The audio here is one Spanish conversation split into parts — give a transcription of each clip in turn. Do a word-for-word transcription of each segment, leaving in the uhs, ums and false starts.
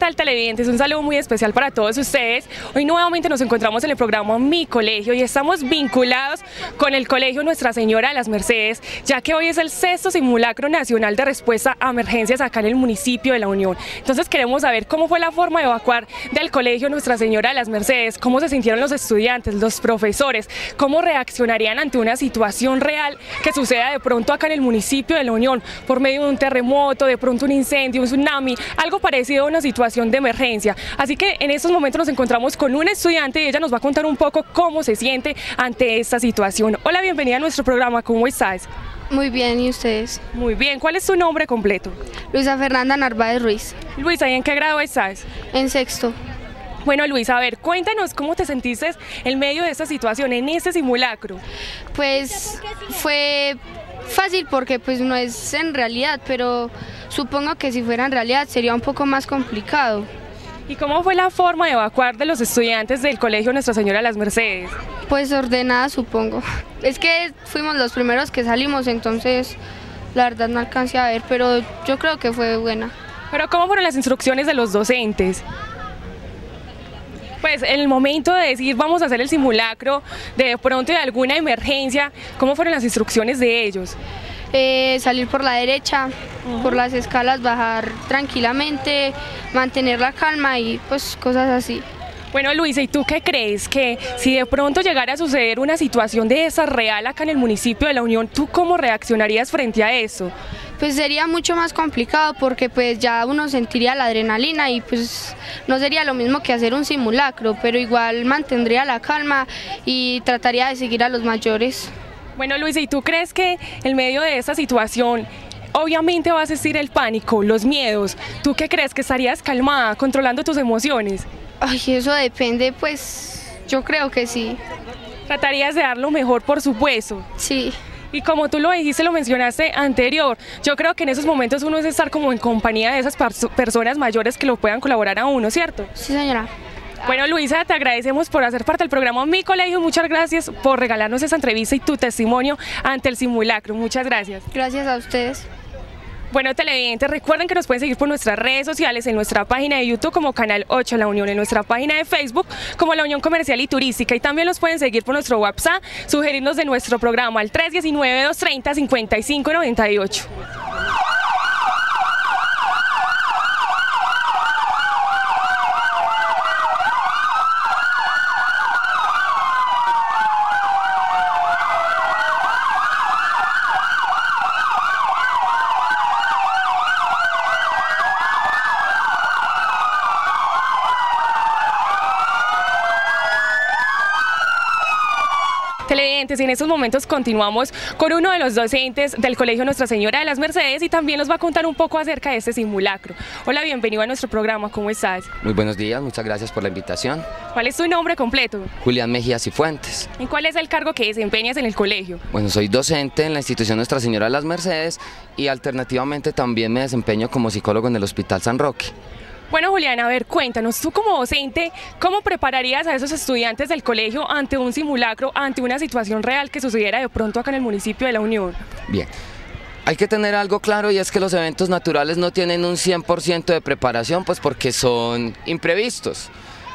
tal, televidentes? Un saludo muy especial para todos ustedes. Hoy nuevamente nos encontramos en el programa Mi Colegio y estamos vinculados con el Colegio Nuestra Señora de las Mercedes, ya que hoy es el sexto simulacro nacional de respuesta a emergencias acá en el municipio de La Unión. Entonces queremos saber cómo fue la forma de evacuar del Colegio Nuestra Señora de las Mercedes, cómo se sintieron los estudiantes, los profesores, cómo reaccionarían ante una situación real que suceda de pronto acá en el municipio de La Unión, por medio de un terremoto, de pronto un incendio, un tsunami, algo parecido a una situación de emergencia. Así que en estos momentos nos encontramos con una estudiante y ella nos va a contar un poco cómo se siente ante esta situación. Hola, bienvenida a nuestro programa, ¿cómo estás? Muy bien, ¿y ustedes? Muy bien, ¿cuál es tu nombre completo? Luisa Fernanda Narváez Ruiz. Luisa, ¿y en qué grado estás? En sexto. Bueno, Luisa, a ver, cuéntanos cómo te sentiste en medio de esta situación, en este simulacro. Pues fue fácil porque pues no es en realidad, pero supongo que si fuera en realidad sería un poco más complicado. ¿Y cómo fue la forma de evacuar de los estudiantes del Colegio Nuestra Señora de las Mercedes? Pues ordenada, supongo. Es que fuimos los primeros que salimos, entonces la verdad no alcancé a ver, pero yo creo que fue buena. ¿Pero cómo fueron las instrucciones de los docentes? Pues en el momento de decir vamos a hacer el simulacro, de pronto de alguna emergencia, ¿cómo fueron las instrucciones de ellos? Eh, salir por la derecha, uh-huh. por las escalas, bajar tranquilamente, mantener la calma y pues cosas así. Bueno, Luisa, ¿y tú qué crees? Que si de pronto llegara a suceder una situación de esa real acá en el municipio de La Unión, ¿tú cómo reaccionarías frente a eso? Pues sería mucho más complicado porque pues ya uno sentiría la adrenalina y pues no sería lo mismo que hacer un simulacro, pero igual mantendría la calma y trataría de seguir a los mayores. Bueno, Luisa, ¿y tú crees que en medio de esta situación obviamente va a existir el pánico, los miedos? ¿Tú qué crees? ¿Que estarías calmada, controlando tus emociones? Ay, eso depende, pues yo creo que sí. ¿Tratarías de dar lo mejor, por supuesto? Sí. Y como tú lo dijiste, lo mencionaste anterior, yo creo que en esos momentos uno es estar como en compañía de esas personas mayores que lo puedan colaborar a uno, ¿cierto? Sí, señora. Bueno, Luisa, te agradecemos por hacer parte del programa Mi Colegio, muchas gracias por regalarnos esta entrevista y tu testimonio ante el simulacro, muchas gracias. Gracias a ustedes. Bueno, televidentes, recuerden que nos pueden seguir por nuestras redes sociales, en nuestra página de YouTube como Canal ocho La Unión, en nuestra página de Facebook como La Unión Comercial y Turística, y también nos pueden seguir por nuestro WhatsApp, sugerirnos de nuestro programa al tres uno nueve, dos tres cero, cinco cinco nueve ocho. Televidentes, y en estos momentos continuamos con uno de los docentes del Colegio Nuestra Señora de las Mercedes y también nos va a contar un poco acerca de este simulacro. Hola, bienvenido a nuestro programa, ¿cómo estás? Muy buenos días, muchas gracias por la invitación. ¿Cuál es tu nombre completo? Julián Mejía Cifuentes. ¿Y cuál es el cargo que desempeñas en el colegio? Bueno, soy docente en la institución Nuestra Señora de las Mercedes y alternativamente también me desempeño como psicólogo en el Hospital San Roque. Bueno, Julián, a ver, cuéntanos, tú como docente, ¿cómo prepararías a esos estudiantes del colegio ante un simulacro, ante una situación real que sucediera de pronto acá en el municipio de La Unión? Bien, hay que tener algo claro y es que los eventos naturales no tienen un cien por ciento de preparación, pues porque son imprevistos.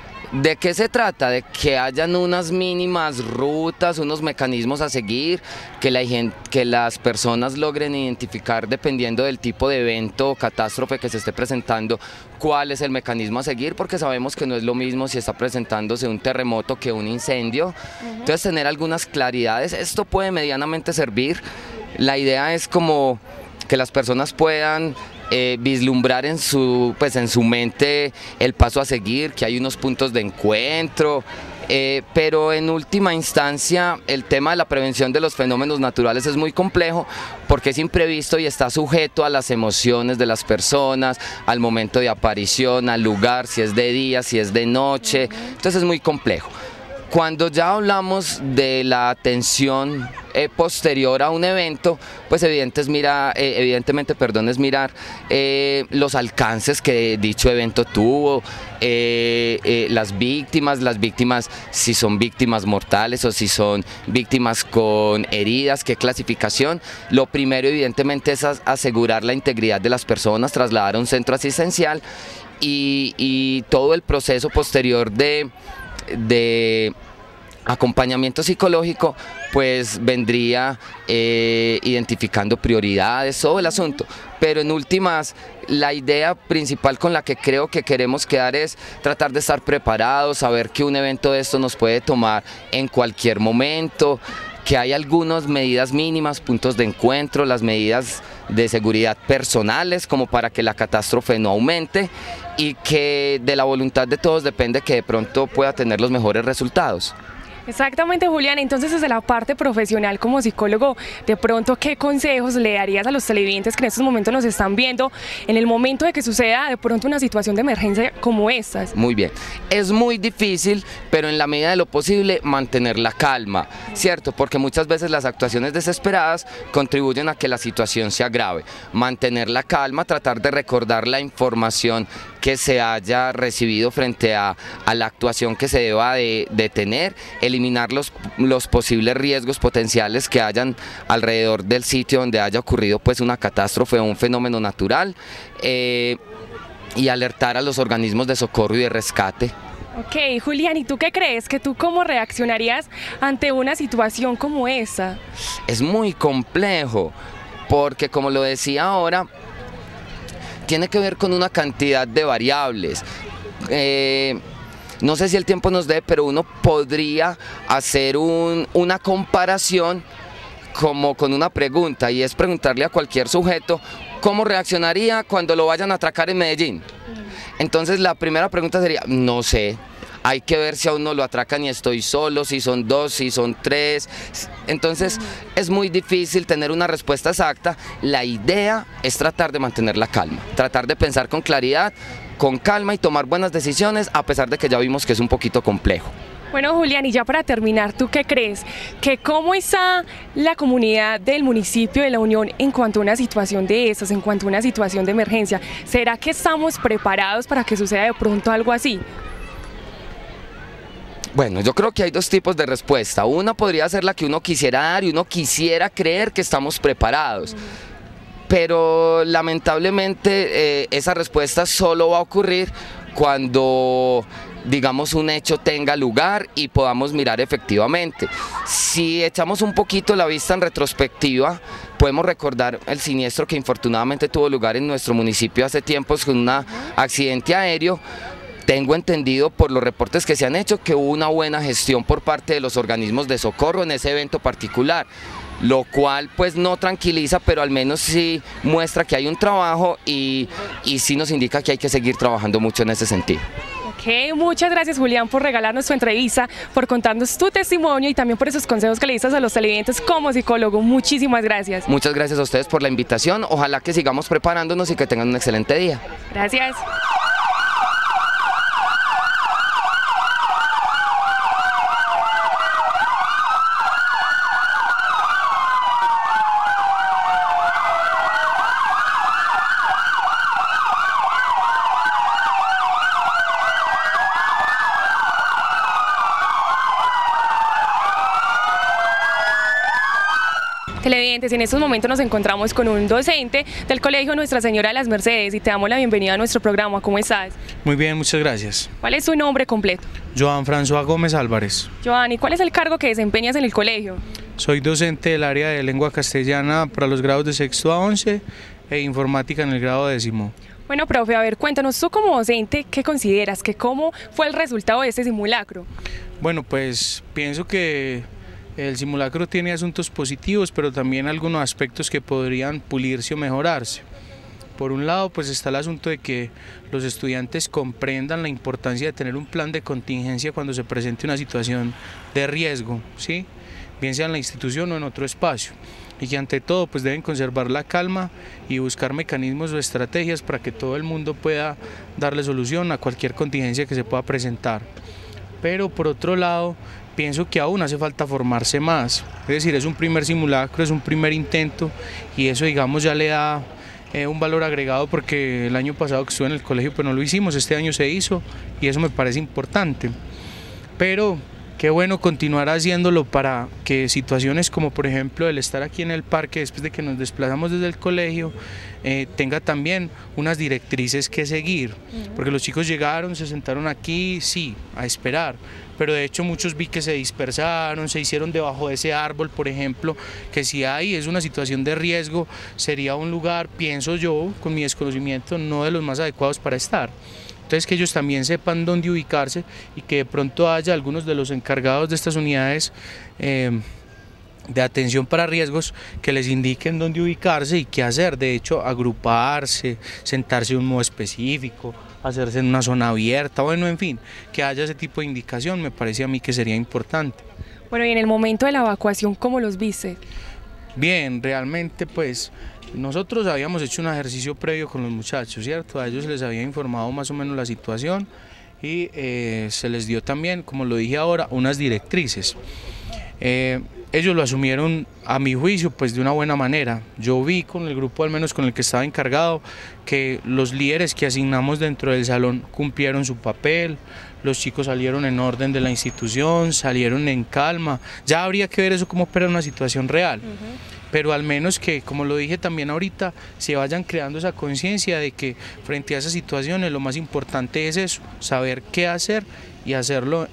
¿De qué se trata? De que hayan unas mínimas rutas, unos mecanismos a seguir, que, la, que las personas logren identificar dependiendo del tipo de evento o catástrofe que se esté presentando, cuál es el mecanismo a seguir, porque sabemos que no es lo mismo si está presentándose un terremoto que un incendio. Uh-huh. Entonces tener algunas claridades, esto puede medianamente servir. La idea es como que las personas puedan Eh, vislumbrar en su, pues en su mente el paso a seguir, que hay unos puntos de encuentro, eh, pero en última instancia el tema de la prevención de los fenómenos naturales es muy complejo porque es imprevisto y está sujeto a las emociones de las personas, al momento de aparición, al lugar, si es de día, si es de noche, entonces es muy complejo. Cuando ya hablamos de la atención eh, posterior a un evento, pues evidente es mira, eh, evidentemente perdón, es mirar eh, los alcances que dicho evento tuvo, eh, eh, las víctimas, las víctimas si son víctimas mortales o si son víctimas con heridas, qué clasificación. Lo primero evidentemente es asegurar la integridad de las personas, trasladar a un centro asistencial. y, y todo el proceso posterior de, de acompañamiento psicológico pues vendría eh, identificando prioridades, todo el asunto, pero en últimas la idea principal con la que creo que queremos quedar es tratar de estar preparados, saber que un evento de esto nos puede tomar en cualquier momento, que hay algunas medidas mínimas, puntos de encuentro, las medidas de seguridad personales como para que la catástrofe no aumente y que de la voluntad de todos depende que de pronto pueda tener los mejores resultados. Exactamente, Julián. Entonces, desde la parte profesional como psicólogo, de pronto, ¿qué consejos le darías a los televidentes que en estos momentos nos están viendo en el momento de que suceda de pronto una situación de emergencia como estas? Muy bien, es muy difícil, pero en la medida de lo posible mantener la calma, ¿cierto? Porque muchas veces las actuaciones desesperadas contribuyen a que la situación se agrave. Mantener la calma, tratar de recordar la información que se haya recibido frente a, a la actuación que se deba de, de tener, eliminar los, los posibles riesgos potenciales que hayan alrededor del sitio donde haya ocurrido pues una catástrofe o un fenómeno natural, eh, y alertar a los organismos de socorro y de rescate. Ok, Julián, ¿y tú qué crees? ¿Que tú cómo reaccionarías ante una situación como esa? Es muy complejo, porque como lo decía ahora, tiene que ver con una cantidad de variables. Eh, no sé si el tiempo nos dé, pero uno podría hacer un, una comparación como con una pregunta, y es preguntarle a cualquier sujeto cómo reaccionaría cuando lo vayan a atracar en Medellín. Entonces la primera pregunta sería, no sé. Hay que ver si a uno lo atracan y estoy solo, si son dos, si son tres. Entonces es muy difícil tener una respuesta exacta. La idea es tratar de mantener la calma, tratar de pensar con claridad, con calma y tomar buenas decisiones, a pesar de que ya vimos que es un poquito complejo. Bueno, Julián, y ya para terminar, ¿tú qué crees? ¿Que cómo está la comunidad del municipio de La Unión en cuanto a una situación de esas, en cuanto a una situación de emergencia? ¿Será que estamos preparados para que suceda de pronto algo así? Bueno, yo creo que hay dos tipos de respuesta. Una podría ser la que uno quisiera dar y uno quisiera creer que estamos preparados. Pero lamentablemente eh, esa respuesta solo va a ocurrir cuando, digamos, un hecho tenga lugar y podamos mirar efectivamente. Si echamos un poquito la vista en retrospectiva, podemos recordar el siniestro que infortunadamente tuvo lugar en nuestro municipio hace tiempos con un accidente aéreo. Tengo entendido por los reportes que se han hecho que hubo una buena gestión por parte de los organismos de socorro en ese evento particular, lo cual pues no tranquiliza, pero al menos sí muestra que hay un trabajo y, y sí nos indica que hay que seguir trabajando mucho en ese sentido. Ok, muchas gracias, Julián, por regalarnos tu entrevista, por contarnos tu testimonio y también por esos consejos que le diste a los televidentes como psicólogo. Muchísimas gracias. Muchas gracias a ustedes por la invitación, ojalá que sigamos preparándonos y que tengan un excelente día. Gracias. Televidentes, en estos momentos nos encontramos con un docente del Colegio Nuestra Señora de las Mercedes y te damos la bienvenida a nuestro programa. ¿Cómo estás? Muy bien, muchas gracias. ¿Cuál es tu nombre completo? Joan François Gómez Álvarez. Joan, ¿y cuál es el cargo que desempeñas en el colegio? Soy docente del área de lengua castellana para los grados de sexto a once e informática en el grado décimo. Bueno, profe, a ver, cuéntanos tú como docente, ¿qué consideras? Que ¿Cómo fue el resultado de este simulacro? Bueno, pues pienso que el simulacro tiene asuntos positivos, pero también algunos aspectos que podrían pulirse o mejorarse. Por un lado, pues está el asunto de que los estudiantes comprendan la importancia de tener un plan de contingencia cuando se presente una situación de riesgo, ¿sí? Bien sea en la institución o en otro espacio, y que ante todo pues deben conservar la calma y buscar mecanismos o estrategias para que todo el mundo pueda darle solución a cualquier contingencia que se pueda presentar. Pero por otro lado, pienso que aún hace falta formarse más, es decir, es un primer simulacro, es un primer intento y eso, digamos, ya le da eh, un valor agregado, porque el año pasado que estuve en el colegio pues no lo hicimos, este año se hizo y eso me parece importante. Pero qué bueno continuar haciéndolo para que situaciones como por ejemplo el estar aquí en el parque después de que nos desplazamos desde el colegio eh, tenga también unas directrices que seguir, porque los chicos llegaron, se sentaron aquí, sí, a esperar, pero de hecho muchos vi que se dispersaron, se hicieron debajo de ese árbol, por ejemplo, que si hay es una situación de riesgo, sería un lugar, pienso yo, con mi desconocimiento, no de los más adecuados para estar. Entonces que ellos también sepan dónde ubicarse y que de pronto haya algunos de los encargados de estas unidades eh, de atención para riesgos que les indiquen dónde ubicarse y qué hacer, de hecho agruparse, sentarse de un modo específico, hacerse en una zona abierta, bueno, en fin, que haya ese tipo de indicación, me parece a mí que sería importante. Bueno, y en el momento de la evacuación, ¿cómo los viste? Bien, realmente pues nosotros habíamos hecho un ejercicio previo con los muchachos, ¿cierto? A ellos les había informado más o menos la situación y eh, se les dio también, como lo dije ahora, unas directrices. Eh, ellos lo asumieron, a mi juicio, pues de una buena manera. Yo vi con el grupo, al menos con el que estaba encargado, que los líderes que asignamos dentro del salón cumplieron su papel, los chicos salieron en orden de la institución, salieron en calma. Ya habría que ver eso cómo opera una situación real. Uh-huh. Pero al menos que, como lo dije también ahorita, se vayan creando esa conciencia de que frente a esas situaciones lo más importante es eso, saber qué hacer y hacerlo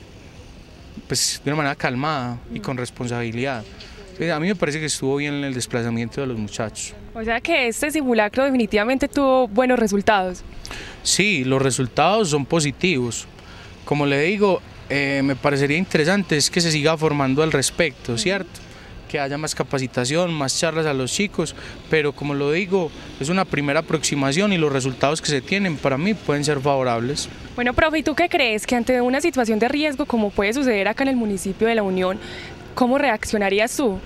pues de una manera calmada y con responsabilidad. A mí me parece que estuvo bien el desplazamiento de los muchachos. O sea que este simulacro definitivamente tuvo buenos resultados. Sí, los resultados son positivos. Como le digo, eh, me parecería interesante es que se siga formando al respecto, ¿cierto? Que haya más capacitación, más charlas a los chicos, pero como lo digo, es una primera aproximación y los resultados que se tienen para mí pueden ser favorables. Bueno, profe, ¿y tú qué crees? Que ante una situación de riesgo como puede suceder acá en el municipio de La Unión, ¿cómo reaccionarías tú?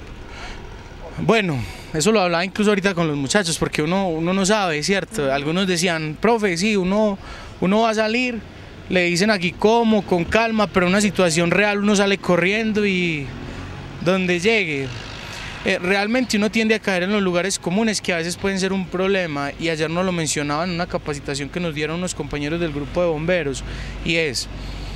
Bueno, eso lo hablaba incluso ahorita con los muchachos, porque uno, uno no sabe, ¿cierto? Algunos decían, profe, sí, uno, uno va a salir, le dicen aquí cómo, con calma, pero en una situación real uno sale corriendo y donde llegue. Eh, realmente uno tiende a caer en los lugares comunes que a veces pueden ser un problema, y ayer nos lo mencionaban en una capacitación que nos dieron unos compañeros del grupo de bomberos, y es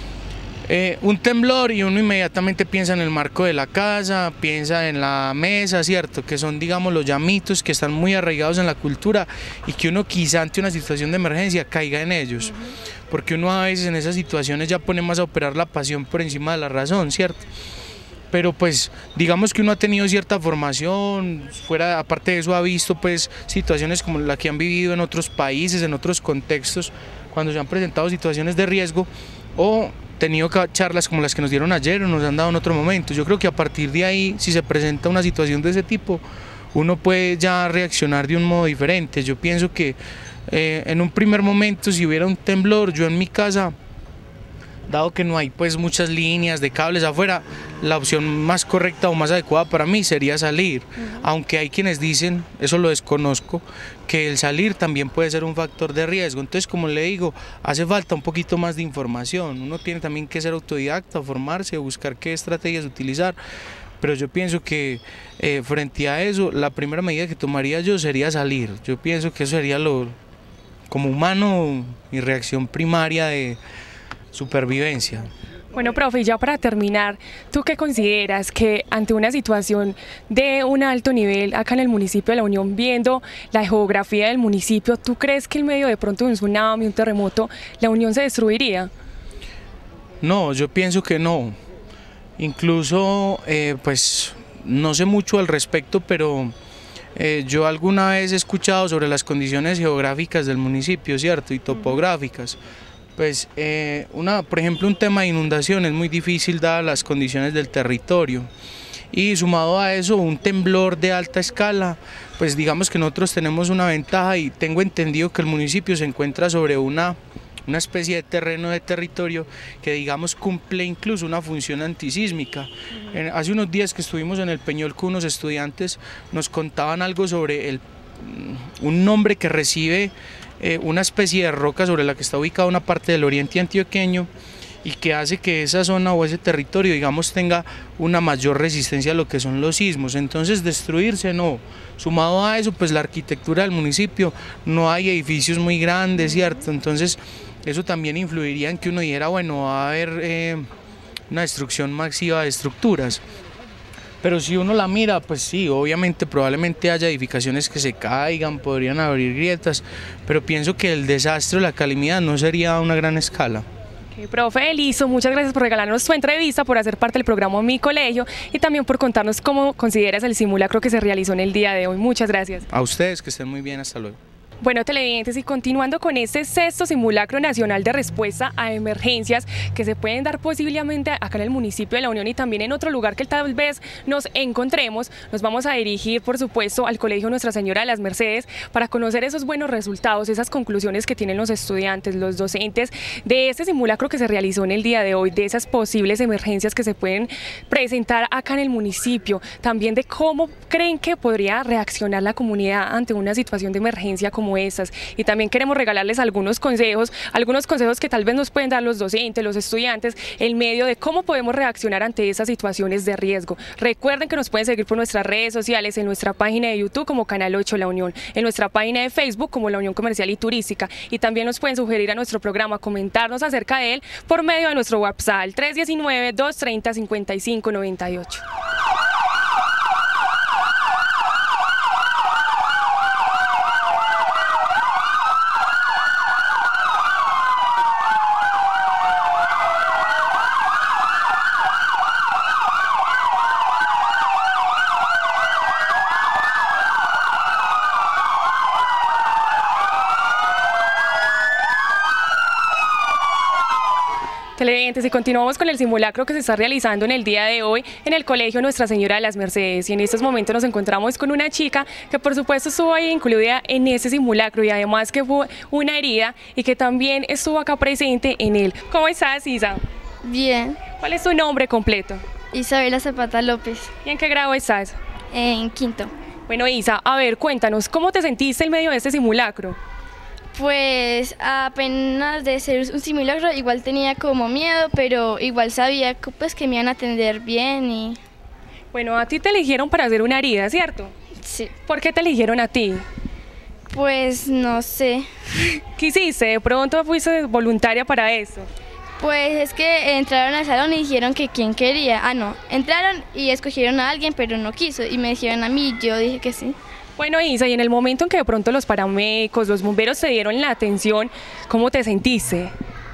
eh, un temblor y uno inmediatamente piensa en el marco de la casa, piensa en la mesa, ¿cierto? Que son, digamos, los llamitos que están muy arraigados en la cultura y que uno quizá ante una situación de emergencia caiga en ellos, porque uno a veces en esas situaciones ya pone más a operar la pasión por encima de la razón, ¿cierto? Pero pues digamos que uno ha tenido cierta formación, fuera, aparte de eso ha visto pues situaciones como la que han vivido en otros países, en otros contextos, cuando se han presentado situaciones de riesgo, o tenido charlas como las que nos dieron ayer o nos han dado en otro momento. Yo creo que a partir de ahí, si se presenta una situación de ese tipo, uno puede ya reaccionar de un modo diferente. Yo pienso que eh, en un primer momento, si hubiera un temblor, yo en mi casa, dado que no hay pues muchas líneas de cables afuera, la opción más correcta o más adecuada para mí sería salir, uh-huh. Aunque hay quienes dicen, eso lo desconozco, que el salir también puede ser un factor de riesgo. Entonces, como le digo, hace falta un poquito más de información, uno tiene también que ser autodidacta, formarse, buscar qué estrategias utilizar, pero yo pienso que eh, frente a eso, la primera medida que tomaría yo sería salir. Yo pienso que eso sería lo, como humano, mi reacción primaria de supervivencia. Bueno, profe, y ya para terminar, ¿tú qué consideras que ante una situación de un alto nivel acá en el municipio de La Unión, viendo la geografía del municipio, ¿tú crees que en medio de pronto de un tsunami, un terremoto, La Unión se destruiría? No, yo pienso que no. Incluso, eh, pues, no sé mucho al respecto, pero eh, yo alguna vez he escuchado sobre las condiciones geográficas del municipio, ¿cierto? Y topográficas. Pues, eh, una, por ejemplo, un tema de inundación es muy difícil dadas las condiciones del territorio, y sumado a eso un temblor de alta escala, pues digamos que nosotros tenemos una ventaja, y tengo entendido que el municipio se encuentra sobre una, una especie de terreno de territorio que digamos cumple incluso una función antisísmica. Uh-huh. Hace unos días que estuvimos en el Peñol con unos estudiantes, nos contaban algo sobre el, un nombre que recibe Eh, una especie de roca sobre la que está ubicada una parte del oriente antioqueño, y que hace que esa zona o ese territorio, digamos, tenga una mayor resistencia a lo que son los sismos. Entonces, destruirse no. Sumado a eso, pues la arquitectura del municipio, no hay edificios muy grandes, ¿cierto? Entonces, eso también influiría en que uno dijera, bueno, va a haber eh, una destrucción masiva de estructuras. Pero si uno la mira, pues sí, obviamente probablemente haya edificaciones que se caigan, podrían abrir grietas, pero pienso que el desastre o la calamidad no sería a una gran escala. Okay, profe, listo, muchas gracias por regalarnos tu entrevista, por hacer parte del programa Mi Colegio y también por contarnos cómo consideras el simulacro que se realizó en el día de hoy. Muchas gracias. A ustedes, que estén muy bien, hasta luego. Bueno, televidentes, y continuando con este sexto simulacro nacional de respuesta a emergencias que se pueden dar posiblemente acá en el municipio de La Unión y también en otro lugar que tal vez nos encontremos, nos vamos a dirigir, por supuesto, al Colegio Nuestra Señora de las Mercedes para conocer esos buenos resultados, esas conclusiones que tienen los estudiantes, los docentes de este simulacro que se realizó en el día de hoy, de esas posibles emergencias que se pueden presentar acá en el municipio, también de cómo creen que podría reaccionar la comunidad ante una situación de emergencia como esas, y también queremos regalarles algunos consejos, algunos consejos que tal vez nos pueden dar los docentes, los estudiantes, en medio de cómo podemos reaccionar ante esas situaciones de riesgo. Recuerden que nos pueden seguir por nuestras redes sociales, en nuestra página de YouTube como Canal ocho La Unión, en nuestra página de Facebook como La Unión Comercial y Turística, y también nos pueden sugerir a nuestro programa, comentarnos acerca de él por medio de nuestro WhatsApp tres uno nueve, dos tres cero, cinco cinco nueve ocho. Televidentes, y continuamos con el simulacro que se está realizando en el día de hoy en el Colegio Nuestra Señora de las Mercedes, y en estos momentos nos encontramos con una chica que por supuesto estuvo ahí incluida en ese simulacro y además que fue una herida y que también estuvo acá presente en él. ¿Cómo estás, Isa? Bien. ¿Cuál es tu nombre completo? Isabela Zapata López. ¿Y en qué grado estás? En quinto. Bueno, Isa, a ver, cuéntanos, ¿cómo te sentiste en medio de este simulacro? Pues apenas de ser un simulacro igual tenía como miedo, pero igual sabía que, pues, que me iban a atender bien y... Bueno, a ti te eligieron para hacer una herida, ¿cierto? Sí. ¿Por qué te eligieron a ti? Pues no sé. ¿Qué hiciste? ¿De pronto fuiste voluntaria para eso? Pues es que entraron al salón y dijeron que quién quería. Ah, no, entraron y escogieron a alguien, pero no quiso y me dijeron a mí, yo dije que sí. Bueno, Isa, y en el momento en que de pronto los paramédicos, los bomberos te dieron la atención, ¿cómo te sentiste?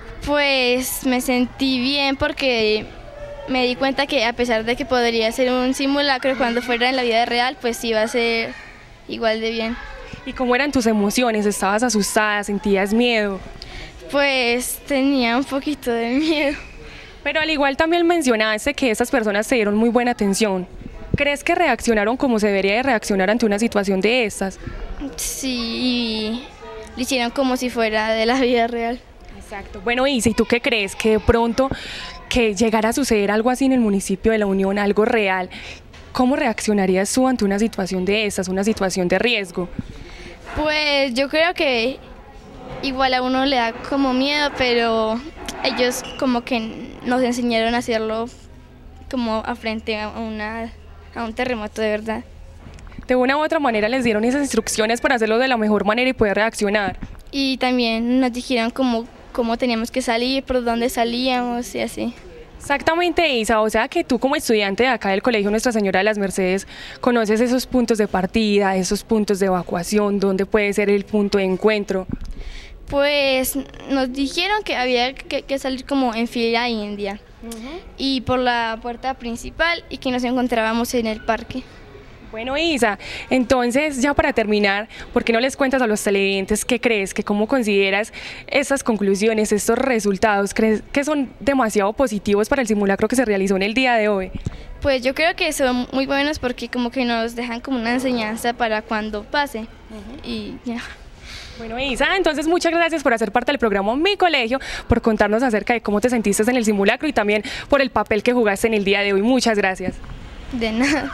Pues me sentí bien porque me di cuenta que a pesar de que podría ser un simulacro, cuando fuera en la vida real, pues iba a ser igual de bien. ¿Y cómo eran tus emociones? ¿Estabas asustada? ¿Sentías miedo? Pues tenía un poquito de miedo. Pero al igual también mencionaste que estas personas te dieron muy buena atención. ¿Crees que reaccionaron como se debería de reaccionar ante una situación de estas? Sí, y lo hicieron como si fuera de la vida real. Exacto. Bueno, Isa, ¿y tú qué crees? Que de pronto que llegara a suceder algo así en el municipio de La Unión, algo real, ¿cómo reaccionarías tú ante una situación de estas, una situación de riesgo? Pues yo creo que igual a uno le da como miedo, pero ellos como que nos enseñaron a hacerlo como a frente a una... a un terremoto de verdad. De una u otra manera les dieron esas instrucciones para hacerlo de la mejor manera y poder reaccionar. Y también nos dijeron cómo, cómo teníamos que salir, por dónde salíamos y así. Exactamente, Isa, o sea que tú como estudiante de acá del Colegio Nuestra Señora de las Mercedes conoces esos puntos de partida, esos puntos de evacuación, dónde puede ser el punto de encuentro. Pues nos dijeron que había que, que salir como en fila india. Uh-huh. Y por la puerta principal y que nos encontrábamos en el parque. Bueno, Isa, entonces ya para terminar, ¿por qué no les cuentas a los televidentes qué crees, que cómo consideras estas conclusiones, estos resultados? ¿Crees que son demasiado positivos para el simulacro que se realizó en el día de hoy? Pues yo creo que son muy buenos porque como que nos dejan como una enseñanza para cuando pase. Uh-huh. Y ya. Bueno, Isa, entonces muchas gracias por hacer parte del programa Mi Colegio, por contarnos acerca de cómo te sentiste en el simulacro y también por el papel que jugaste en el día de hoy. Muchas gracias. De nada.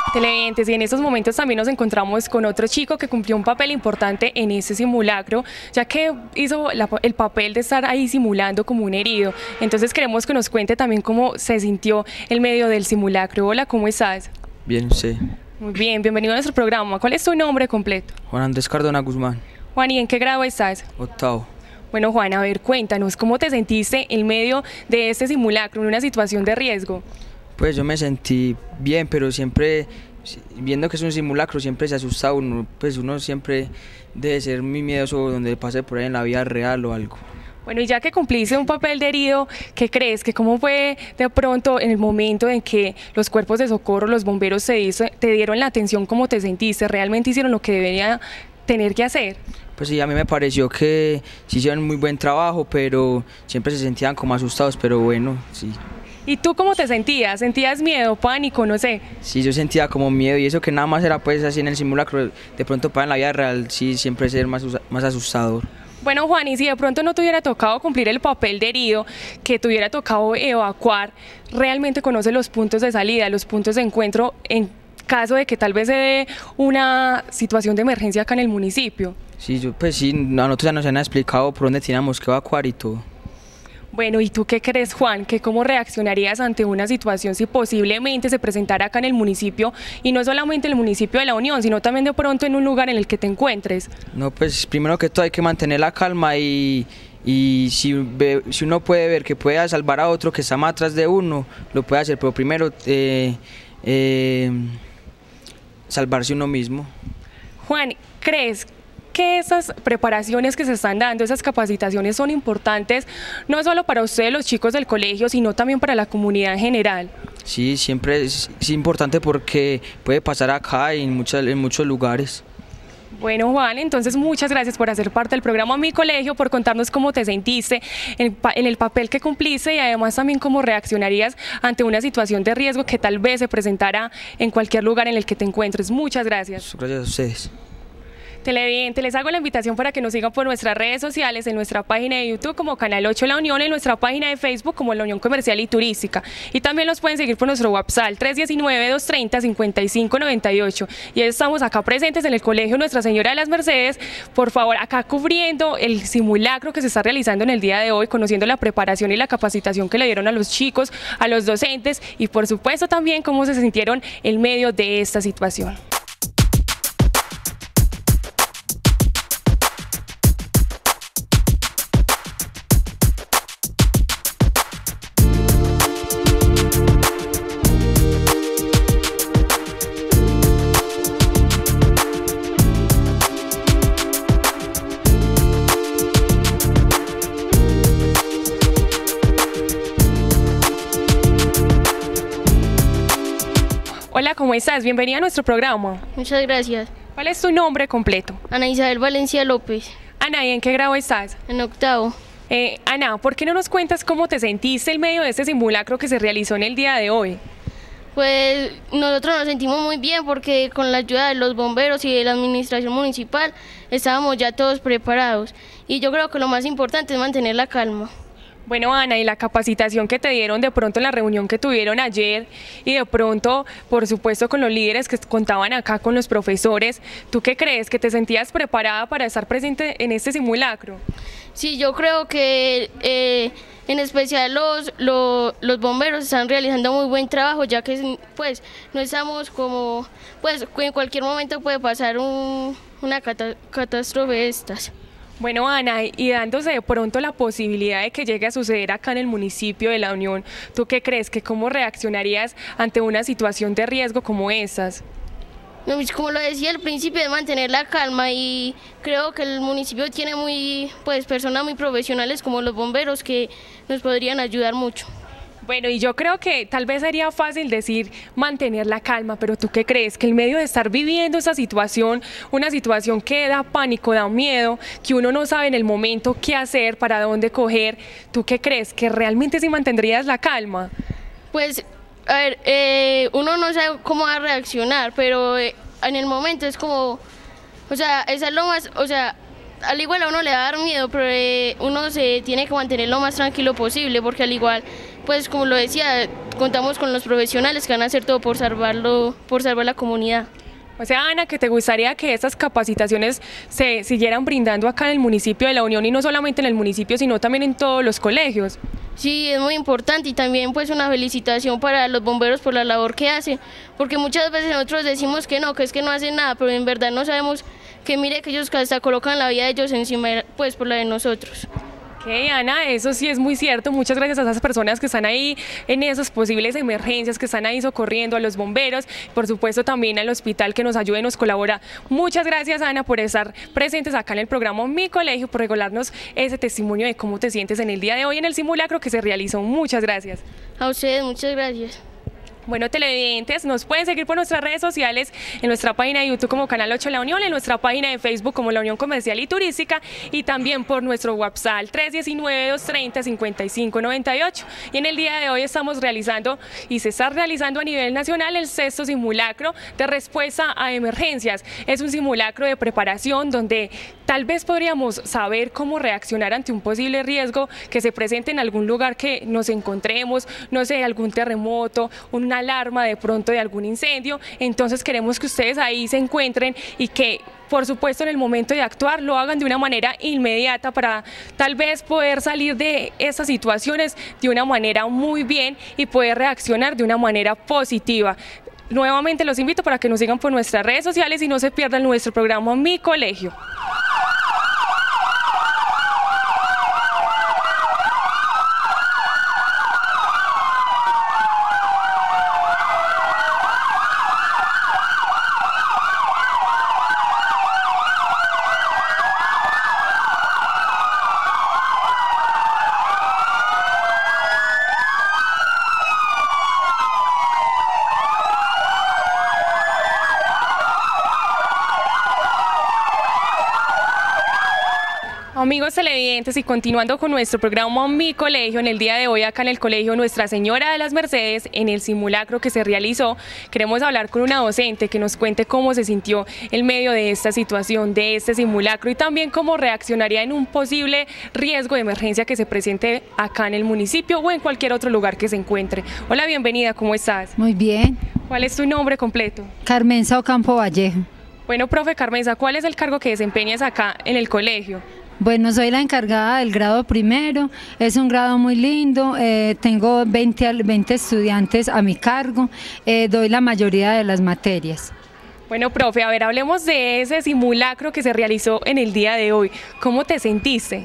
Televidentes, y en estos momentos también nos encontramos con otro chico que cumplió un papel importante en ese simulacro, ya que hizo la, el papel de estar ahí simulando como un herido. Entonces queremos que nos cuente también cómo se sintió en medio del simulacro. Hola, ¿cómo estás? Bien, sí. Muy bien, bienvenido a nuestro programa. ¿Cuál es tu nombre completo? Juan Andrés Cardona Guzmán. Juan, ¿y en qué grado estás? Octavo. Bueno, Juan, a ver, cuéntanos, ¿cómo te sentiste en medio de este simulacro, en una situación de riesgo? Pues yo me sentí bien, pero siempre, viendo que es un simulacro, siempre se asusta uno, pues uno siempre debe ser muy miedoso donde pase por ahí en la vida real o algo. Bueno, y ya que cumpliste un papel de herido, ¿qué crees? ¿Que cómo fue de pronto en el momento en que los cuerpos de socorro, los bomberos te, hizo, te dieron la atención, cómo te sentiste? ¿Realmente hicieron lo que debería tener que hacer? Pues sí, a mí me pareció que sí hicieron muy buen trabajo, pero siempre se sentían como asustados, pero bueno, sí. ¿Y tú cómo te sentías? ¿Sentías miedo, pánico, no sé? Sí, yo sentía como miedo y eso que nada más era pues así en el simulacro, de pronto para en la vida real sí siempre ser más, más asustador. Bueno, Juan, y si de pronto no te hubiera tocado cumplir el papel de herido, que te hubiera tocado evacuar, ¿realmente conoces los puntos de salida, los puntos de encuentro en caso de que tal vez se dé una situación de emergencia acá en el municipio? Sí, yo, pues sí, a nosotros ya nos han explicado por dónde teníamos que evacuar y todo. Bueno, ¿y tú qué crees, Juan? ¿Que cómo reaccionarías ante una situación si posiblemente se presentara acá en el municipio, y no solamente en el municipio de La Unión, sino también de pronto en un lugar en el que te encuentres? No, pues primero que todo hay que mantener la calma y, y si, ve, si uno puede ver que puede salvar a otro que está más atrás de uno, lo puede hacer, pero primero eh, eh, salvarse uno mismo. Juan, ¿crees que esas preparaciones que se están dando, esas capacitaciones son importantes no solo para ustedes los chicos del colegio, sino también para la comunidad en general? Sí, siempre es, es importante porque puede pasar acá y en, muchas, en muchos lugares. Bueno, Juan, entonces muchas gracias por hacer parte del programa Mi Colegio, por contarnos cómo te sentiste en, en el papel que cumpliste y además también cómo reaccionarías ante una situación de riesgo que tal vez se presentara en cualquier lugar en el que te encuentres. Muchas gracias. Gracias a ustedes. Televidente, les hago la invitación para que nos sigan por nuestras redes sociales, en nuestra página de YouTube como Canal ocho La Unión, en nuestra página de Facebook como La Unión Comercial y Turística, y también los pueden seguir por nuestro WhatsApp tres uno nueve, dos tres cero, cinco cinco nueve ocho. Y estamos acá presentes en el Colegio Nuestra Señora de las Mercedes, por favor, acá cubriendo el simulacro que se está realizando en el día de hoy, conociendo la preparación y la capacitación que le dieron a los chicos, a los docentes y por supuesto también cómo se sintieron en medio de esta situación. Hola, ¿cómo estás? Bienvenida a nuestro programa. Muchas gracias. ¿Cuál es tu nombre completo? Ana Isabel Valencia López. Ana, ¿y en qué grado estás? En octavo. Eh, Ana, ¿por qué no nos cuentas cómo te sentiste en medio de este simulacro que se realizó en el día de hoy? Pues nosotros nos sentimos muy bien porque con la ayuda de los bomberos y de la administración municipal estábamos ya todos preparados. Y yo creo que lo más importante es mantener la calma. Bueno, Ana, y la capacitación que te dieron de pronto en la reunión que tuvieron ayer y de pronto, por supuesto, con los líderes que contaban acá, con los profesores, ¿tú qué crees? ¿Que te sentías preparada para estar presente en este simulacro? Sí, yo creo que eh, en especial los, los, los bomberos están realizando muy buen trabajo, ya que pues no estamos como, pues en cualquier momento puede pasar un, una cata, catástrofe de estas. Bueno, Ana, y dándose de pronto la posibilidad de que llegue a suceder acá en el municipio de La Unión, ¿tú qué crees? ¿Que cómo reaccionarías ante una situación de riesgo como esas? Como lo decía al principio, es mantener la calma, y creo que el municipio tiene muy, pues, personas muy profesionales como los bomberos que nos podrían ayudar mucho. Bueno, y yo creo que tal vez sería fácil decir mantener la calma, pero ¿tú qué crees? Que en medio de estar viviendo esa situación, una situación que da pánico, da miedo, que uno no sabe en el momento qué hacer, para dónde coger, ¿tú qué crees? ¿Que realmente sí mantendrías la calma? Pues, a ver, eh, uno no sabe cómo va a reaccionar, pero eh, en el momento es como, o sea, esa es lo más, o sea, al igual a uno le va a dar miedo, pero eh, uno se tiene que mantener lo más tranquilo posible, porque al igual, pues como lo decía, contamos con los profesionales que van a hacer todo por salvarlo, por salvar la comunidad. O sea, Ana, que te gustaría que estas capacitaciones se siguieran brindando acá en el municipio de La Unión, y no solamente en el municipio, sino también en todos los colegios. Sí, es muy importante, y también pues una felicitación para los bomberos por la labor que hacen, porque muchas veces nosotros decimos que no, que es que no hacen nada, pero en verdad no sabemos que mire que ellos hasta colocan la vida de ellos encima, pues por la de nosotros. Ok, Ana, eso sí es muy cierto. Muchas gracias a esas personas que están ahí en esas posibles emergencias, que están ahí socorriendo, a los bomberos, por supuesto también al hospital que nos ayuda y nos colabora. Muchas gracias, Ana, por estar presentes acá en el programa Mi Colegio, por regalarnos ese testimonio de cómo te sientes en el día de hoy en el simulacro que se realizó. Muchas gracias. A ustedes, muchas gracias. Bueno, televidentes, nos pueden seguir por nuestras redes sociales, en nuestra página de YouTube como Canal ocho La Unión, en nuestra página de Facebook como La Unión Comercial y Turística, y también por nuestro WhatsApp tres uno nueve, dos tres cero, cinco cinco nueve ocho. Y en el día de hoy estamos realizando, y se está realizando a nivel nacional, el sexto simulacro de respuesta a emergencias. Es un simulacro de preparación donde tal vez podríamos saber cómo reaccionar ante un posible riesgo que se presente en algún lugar que nos encontremos, no sé, algún terremoto, una alarma de pronto de algún incendio. Entonces queremos que ustedes ahí se encuentren y que por supuesto en el momento de actuar lo hagan de una manera inmediata para tal vez poder salir de esas situaciones de una manera muy bien y poder reaccionar de una manera positiva. Nuevamente los invito para que nos sigan por nuestras redes sociales y no se pierdan nuestro programa Mi Colegio. Amigos televidentes, y continuando con nuestro programa Mi Colegio, en el día de hoy acá en el Colegio Nuestra Señora de las Mercedes, en el simulacro que se realizó, queremos hablar con una docente que nos cuente cómo se sintió en medio de esta situación, de este simulacro, y también cómo reaccionaría en un posible riesgo de emergencia que se presente acá en el municipio o en cualquier otro lugar que se encuentre. Hola, bienvenida, ¿cómo estás? Muy bien. ¿Cuál es tu nombre completo? Carmenza Ocampo Vallejo. Bueno, profe Carmenza, ¿cuál es el cargo que desempeñas acá en el colegio? Bueno, soy la encargada del grado primero, es un grado muy lindo, eh, tengo veinte, veinte estudiantes a mi cargo, eh, doy la mayoría de las materias. Bueno, profe, a ver, hablemos de ese simulacro que se realizó en el día de hoy. ¿Cómo te sentiste?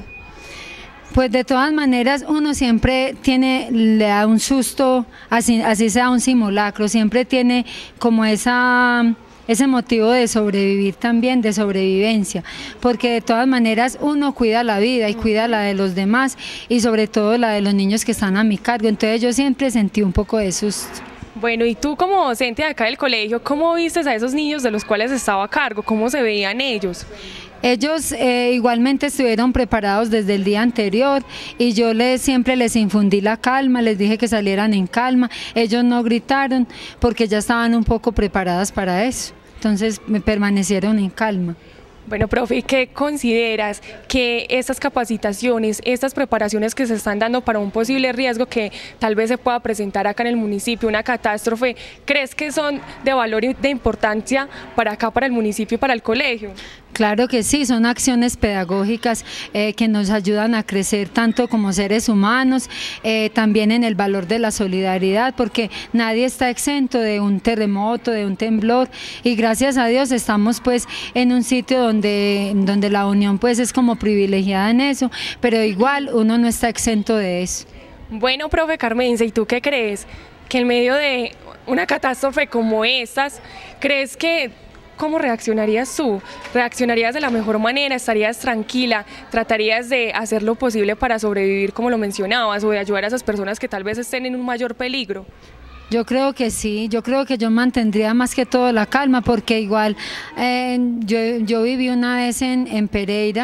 Pues de todas maneras uno siempre tiene, le da un susto, así, así sea un simulacro, siempre tiene como esa... ese motivo de sobrevivir también, de sobrevivencia, porque de todas maneras uno cuida la vida y cuida la de los demás y sobre todo la de los niños que están a mi cargo, entonces yo siempre sentí un poco de susto. Bueno, y tú como docente de acá del colegio, ¿cómo viste a esos niños de los cuales estaba a cargo? ¿Cómo se veían ellos? Ellos eh, igualmente estuvieron preparados desde el día anterior y yo les, siempre les infundí la calma, les dije que salieran en calma, ellos no gritaron porque ya estaban un poco preparadas para eso, entonces me permanecieron en calma. Bueno, profe, ¿qué consideras que estas capacitaciones, estas preparaciones que se están dando para un posible riesgo que tal vez se pueda presentar acá en el municipio, una catástrofe, crees que son de valor y de importancia para acá, para el municipio y para el colegio? Claro que sí, son acciones pedagógicas eh, que nos ayudan a crecer tanto como seres humanos, eh, también en el valor de la solidaridad, porque nadie está exento de un terremoto, de un temblor, y gracias a Dios estamos pues en un sitio donde, donde la unión pues es como privilegiada en eso, pero igual uno no está exento de eso. Bueno, profe Carmenza, ¿y tú qué crees? Que en medio de una catástrofe como estas, ¿crees que ¿cómo reaccionarías tú? ¿Reaccionarías de la mejor manera? ¿Estarías tranquila? ¿Tratarías de hacer lo posible para sobrevivir, como lo mencionabas, o de ayudar a esas personas que tal vez estén en un mayor peligro? Yo creo que sí, yo creo que yo mantendría más que todo la calma, porque igual eh, yo, yo viví una vez en, en Pereira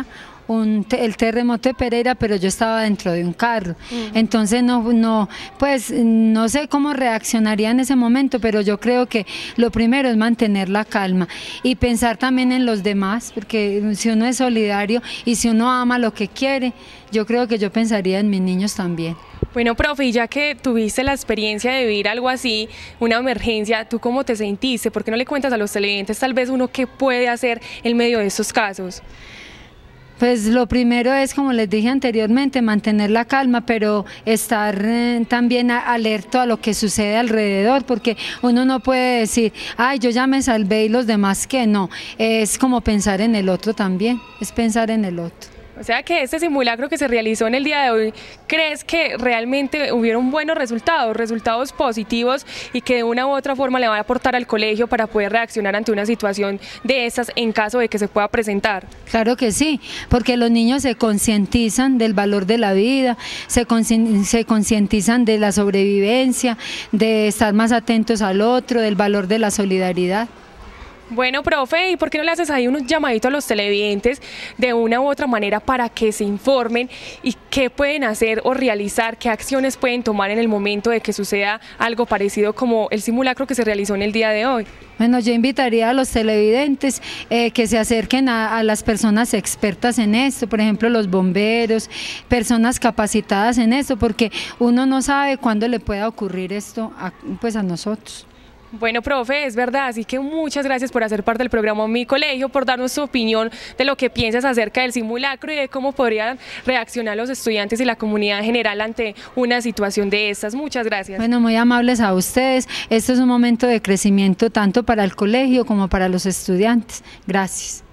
un te el terremoto de Pereira, pero yo estaba dentro de un carro. Mm. Entonces no, no, pues no sé cómo reaccionaría en ese momento, pero yo creo que lo primero es mantener la calma y pensar también en los demás, porque si uno es solidario y si uno ama lo que quiere, yo creo que yo pensaría en mis niños también. Bueno, profe, y ya que tuviste la experiencia de vivir algo así, una emergencia, ¿tú cómo te sentiste? ¿Por qué no le cuentas a los televidentes tal vez uno qué puede hacer en medio de estos casos? Pues lo primero es, como les dije anteriormente, mantener la calma, pero estar eh, también alerta a lo que sucede alrededor, porque uno no puede decir, ay, yo ya me salvé y los demás que no. Es como pensar en el otro también, es pensar en el otro. O sea que este simulacro que se realizó en el día de hoy, ¿crees que realmente hubieron buenos resultados, resultados positivos y que de una u otra forma le va a aportar al colegio para poder reaccionar ante una situación de esas en caso de que se pueda presentar? Claro que sí, porque los niños se concientizan del valor de la vida, se concientizan de la sobrevivencia, de estar más atentos al otro, del valor de la solidaridad. Bueno, profe, ¿y por qué no le haces ahí unos llamaditos a los televidentes de una u otra manera para que se informen y qué pueden hacer o realizar, qué acciones pueden tomar en el momento de que suceda algo parecido como el simulacro que se realizó en el día de hoy? Bueno, yo invitaría a los televidentes eh, que se acerquen a, a las personas expertas en esto, por ejemplo los bomberos, personas capacitadas en esto, porque uno no sabe cuándo le pueda ocurrir esto a, pues a nosotros. Bueno, profe, es verdad, así que muchas gracias por hacer parte del programa Mi Colegio, por darnos su opinión de lo que piensas acerca del simulacro y de cómo podrían reaccionar los estudiantes y la comunidad en general ante una situación de estas. Muchas gracias. Bueno, muy amables a ustedes. Esto es un momento de crecimiento tanto para el colegio como para los estudiantes. Gracias.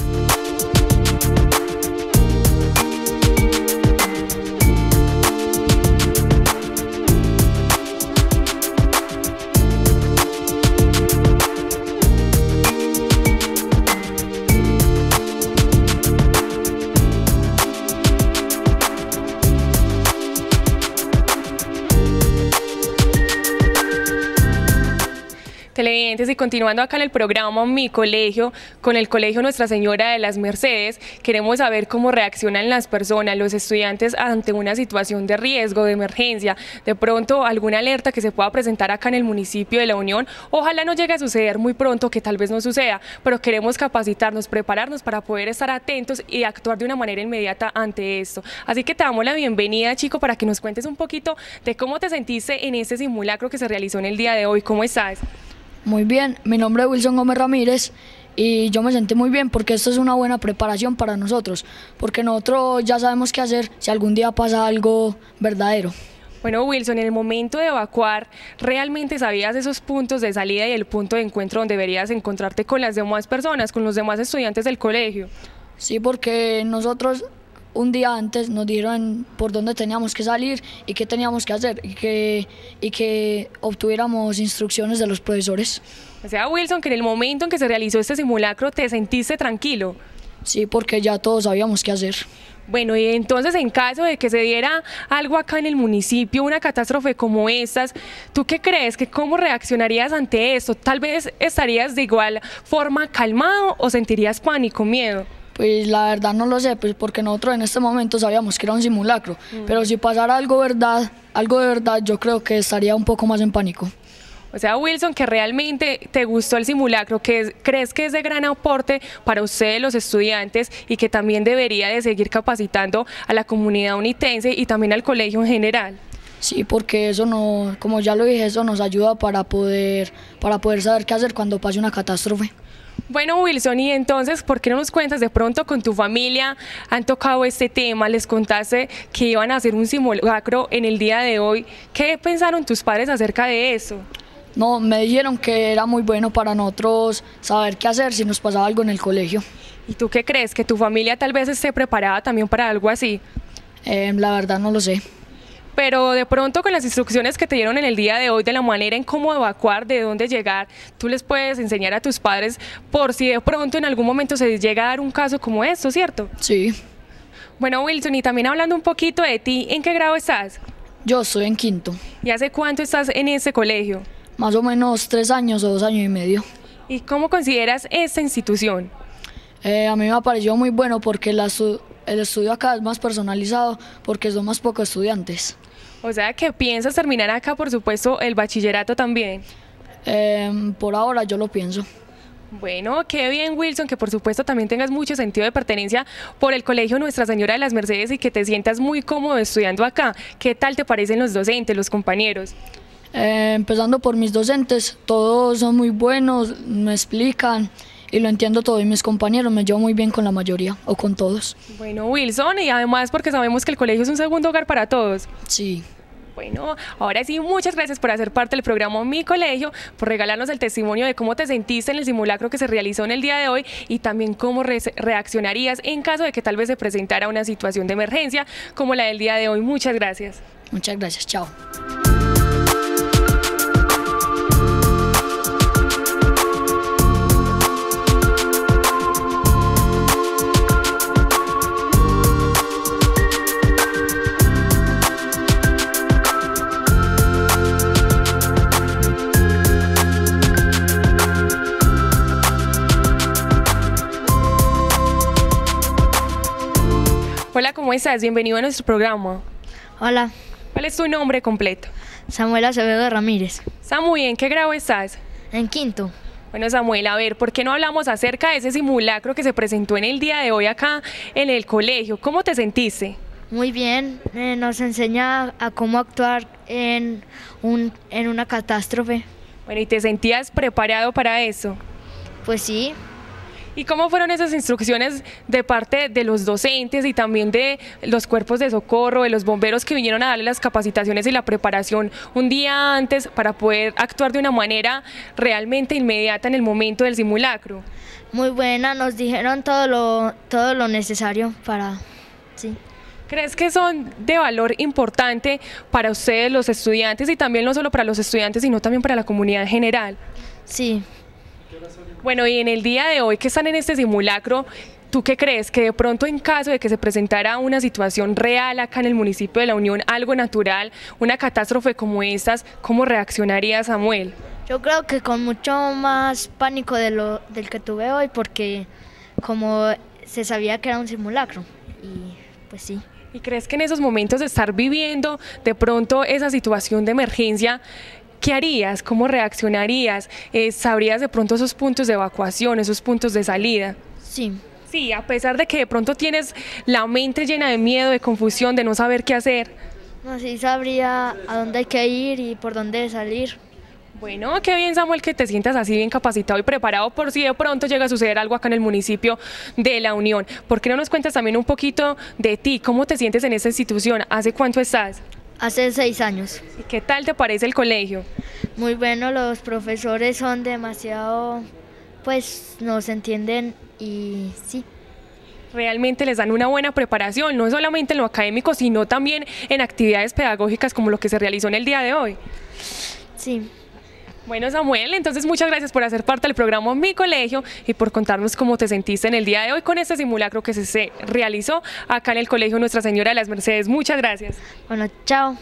Televidentes, y continuando acá en el programa Mi Colegio, con el Colegio Nuestra Señora de las Mercedes, queremos saber cómo reaccionan las personas, los estudiantes ante una situación de riesgo, de emergencia, de pronto alguna alerta que se pueda presentar acá en el municipio de La Unión. Ojalá no llegue a suceder muy pronto, que tal vez no suceda, pero queremos capacitarnos, prepararnos para poder estar atentos y actuar de una manera inmediata ante esto. Así que te damos la bienvenida, chico, para que nos cuentes un poquito de cómo te sentiste en este simulacro que se realizó en el día de hoy. ¿Cómo estás? Muy bien, mi nombre es Wilson Gómez Ramírez y yo me sentí muy bien porque esto es una buena preparación para nosotros, porque nosotros ya sabemos qué hacer si algún día pasa algo verdadero. Bueno, Wilson, en el momento de evacuar, ¿realmente sabías esos puntos de salida y el punto de encuentro donde deberías encontrarte con las demás personas, con los demás estudiantes del colegio? Sí, porque nosotros un día antes nos dijeron por dónde teníamos que salir y qué teníamos que hacer y que, y que obtuviéramos instrucciones de los profesores. O sea, Wilson, que en el momento en que se realizó este simulacro te sentiste tranquilo. Sí, porque ya todos sabíamos qué hacer. Bueno, y entonces en caso de que se diera algo acá en el municipio, una catástrofe como estas, ¿tú qué crees? ¿Que cómo reaccionarías ante esto? ¿Tal vez estarías de igual forma calmado o sentirías pánico, miedo? Pues la verdad no lo sé, pues porque nosotros en este momento sabíamos que era un simulacro, mm. pero si pasara algo verdad, algo de verdad, yo creo que estaría un poco más en pánico. O sea, Wilson, que realmente te gustó el simulacro, que es, crees que es de gran aporte para ustedes los estudiantes y que también debería de seguir capacitando a la comunidad unitense y también al colegio en general. Sí, porque eso no, como ya lo dije, eso nos ayuda para poder, para poder saber qué hacer cuando pase una catástrofe. Bueno, Wilson, y entonces, ¿por qué no nos cuentas de pronto con tu familia? ¿Han tocado este tema? ¿Les contaste que iban a hacer un simulacro en el día de hoy? ¿Qué pensaron tus padres acerca de eso? No, me dijeron que era muy bueno para nosotros saber qué hacer si nos pasaba algo en el colegio. ¿Y tú qué crees? ¿Que tu familia tal vez esté preparada también para algo así? Eh, la verdad no lo sé. Pero de pronto con las instrucciones que te dieron en el día de hoy, de la manera en cómo evacuar, de dónde llegar, tú les puedes enseñar a tus padres por si de pronto en algún momento se llega a dar un caso como esto, ¿cierto? Sí. Bueno, Wilson, y también hablando un poquito de ti, ¿en qué grado estás? Yo estoy en quinto. ¿Y hace cuánto estás en este colegio? Más o menos tres años o dos años y medio. ¿Y cómo consideras esta institución? Eh, a mí me ha parecido muy bueno porque las, el estudio acá es más personalizado porque son más pocos estudiantes. O sea, que piensas terminar acá, por supuesto, el bachillerato también. Eh, por ahora yo lo pienso. Bueno, qué bien, Wilson, que por supuesto también tengas mucho sentido de pertenencia por el Colegio Nuestra Señora de las Mercedes y que te sientas muy cómodo estudiando acá. ¿Qué tal te parecen los docentes, los compañeros? Eh, empezando por mis docentes, todos son muy buenos, me explican y lo entiendo todo, y mis compañeros me llevo muy bien con la mayoría o con todos. Bueno, Wilson, y además porque sabemos que el colegio es un segundo hogar para todos. Sí. Bueno, ahora sí, muchas gracias por hacer parte del programa Mi Colegio, por regalarnos el testimonio de cómo te sentiste en el simulacro que se realizó en el día de hoy y también cómo re reaccionarías en caso de que tal vez se presentara una situación de emergencia como la del día de hoy. Muchas gracias. Muchas gracias, chao. Hola, ¿cómo estás? Bienvenido a nuestro programa. Hola, ¿Cuál es tu nombre completo? Samuel Acevedo Ramírez. Samuel, ¿en qué grado estás? En quinto. Bueno, Samuel, a ver, ¿por qué no hablamos acerca de ese simulacro que se presentó en el día de hoy acá en el colegio? ¿Cómo te sentiste? Muy bien, eh, nos enseña a cómo actuar en, un, en una catástrofe. Bueno, ¿y te sentías preparado para eso? Pues sí. ¿Y cómo fueron esas instrucciones de parte de los docentes y también de los cuerpos de socorro, de los bomberos que vinieron a darle las capacitaciones y la preparación un día antes para poder actuar de una manera realmente inmediata en el momento del simulacro? Muy buena, nos dijeron todo lo, todo lo necesario para... sí. ¿Crees que son de valor importante para ustedes los estudiantes y también no solo para los estudiantes, sino también para la comunidad en general? Sí. Bueno, y en el día de hoy que están en este simulacro, ¿tú qué crees? Que de pronto en caso de que se presentara una situación real acá en el municipio de La Unión, algo natural, una catástrofe como estas, ¿cómo reaccionaría Samuel? Yo creo que con mucho más pánico de lo, del que tuve hoy, porque como se sabía que era un simulacro, y pues sí. ¿Y crees que en esos momentos de estar viviendo de pronto esa situación de emergencia, qué harías? ¿Cómo reaccionarías? Eh, ¿Sabrías de pronto esos puntos de evacuación, esos puntos de salida? Sí. Sí, a pesar de que de pronto tienes la mente llena de miedo, de confusión, de no saber qué hacer. No, sí sabría a dónde hay que ir y por dónde salir. Bueno, qué bien, Samuel, que te sientas así bien capacitado y preparado por si de pronto llega a suceder algo acá en el municipio de La Unión. ¿Por qué no nos cuentas también un poquito de ti? ¿Cómo te sientes en esta institución? ¿Hace cuánto estás? Hace seis años. ¿Y qué tal te parece el colegio? Muy bueno, los profesores son demasiado, pues nos entienden y sí. Realmente les dan una buena preparación, no solamente en lo académico, sino también en actividades pedagógicas como lo que se realizó en el día de hoy. Sí. Bueno, Samuel, entonces muchas gracias por hacer parte del programa Mi Colegio y por contarnos cómo te sentiste en el día de hoy con este simulacro que se, se realizó acá en el Colegio Nuestra Señora de las Mercedes. Muchas gracias. Bueno, chao.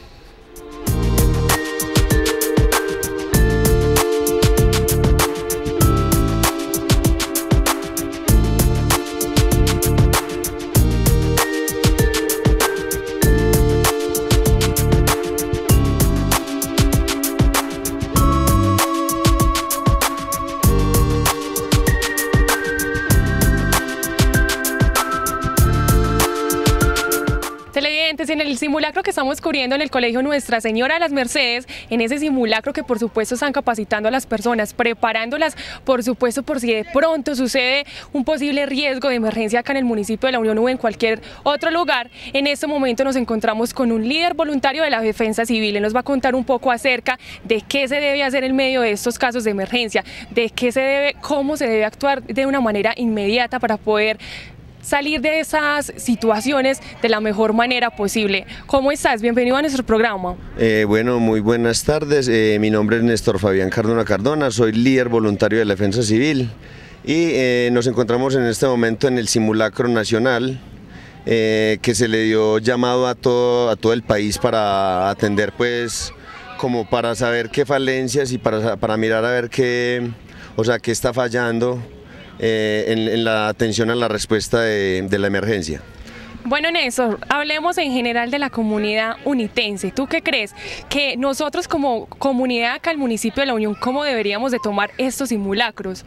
Televidentes, en el simulacro que estamos cubriendo en el Colegio Nuestra Señora de las Mercedes, en ese simulacro que por supuesto están capacitando a las personas, preparándolas por supuesto por si de pronto sucede un posible riesgo de emergencia acá en el municipio de La Unión o en cualquier otro lugar, en este momento nos encontramos con un líder voluntario de la Defensa Civil. Él nos va a contar un poco acerca de qué se debe hacer en medio de estos casos de emergencia, de qué se debe, cómo se debe actuar de una manera inmediata para poder salir de esas situaciones de la mejor manera posible. ¿Cómo estás? Bienvenido a nuestro programa. Eh, bueno, muy buenas tardes. Eh, mi nombre es Néstor Fabián Cardona Cardona, soy líder voluntario de la Defensa Civil y eh, nos encontramos en este momento en el simulacro nacional eh, que se le dio llamado a todo, a todo el país para atender, pues, como para saber qué falencias y para, para mirar a ver qué, o sea, qué está fallando Eh, en, en la atención a la respuesta de, de la emergencia. Bueno, Néstor, hablemos en general de la comunidad unitense. ¿Tú qué crees? Que nosotros como comunidad acá, el municipio de La Unión, ¿cómo deberíamos de tomar estos simulacros?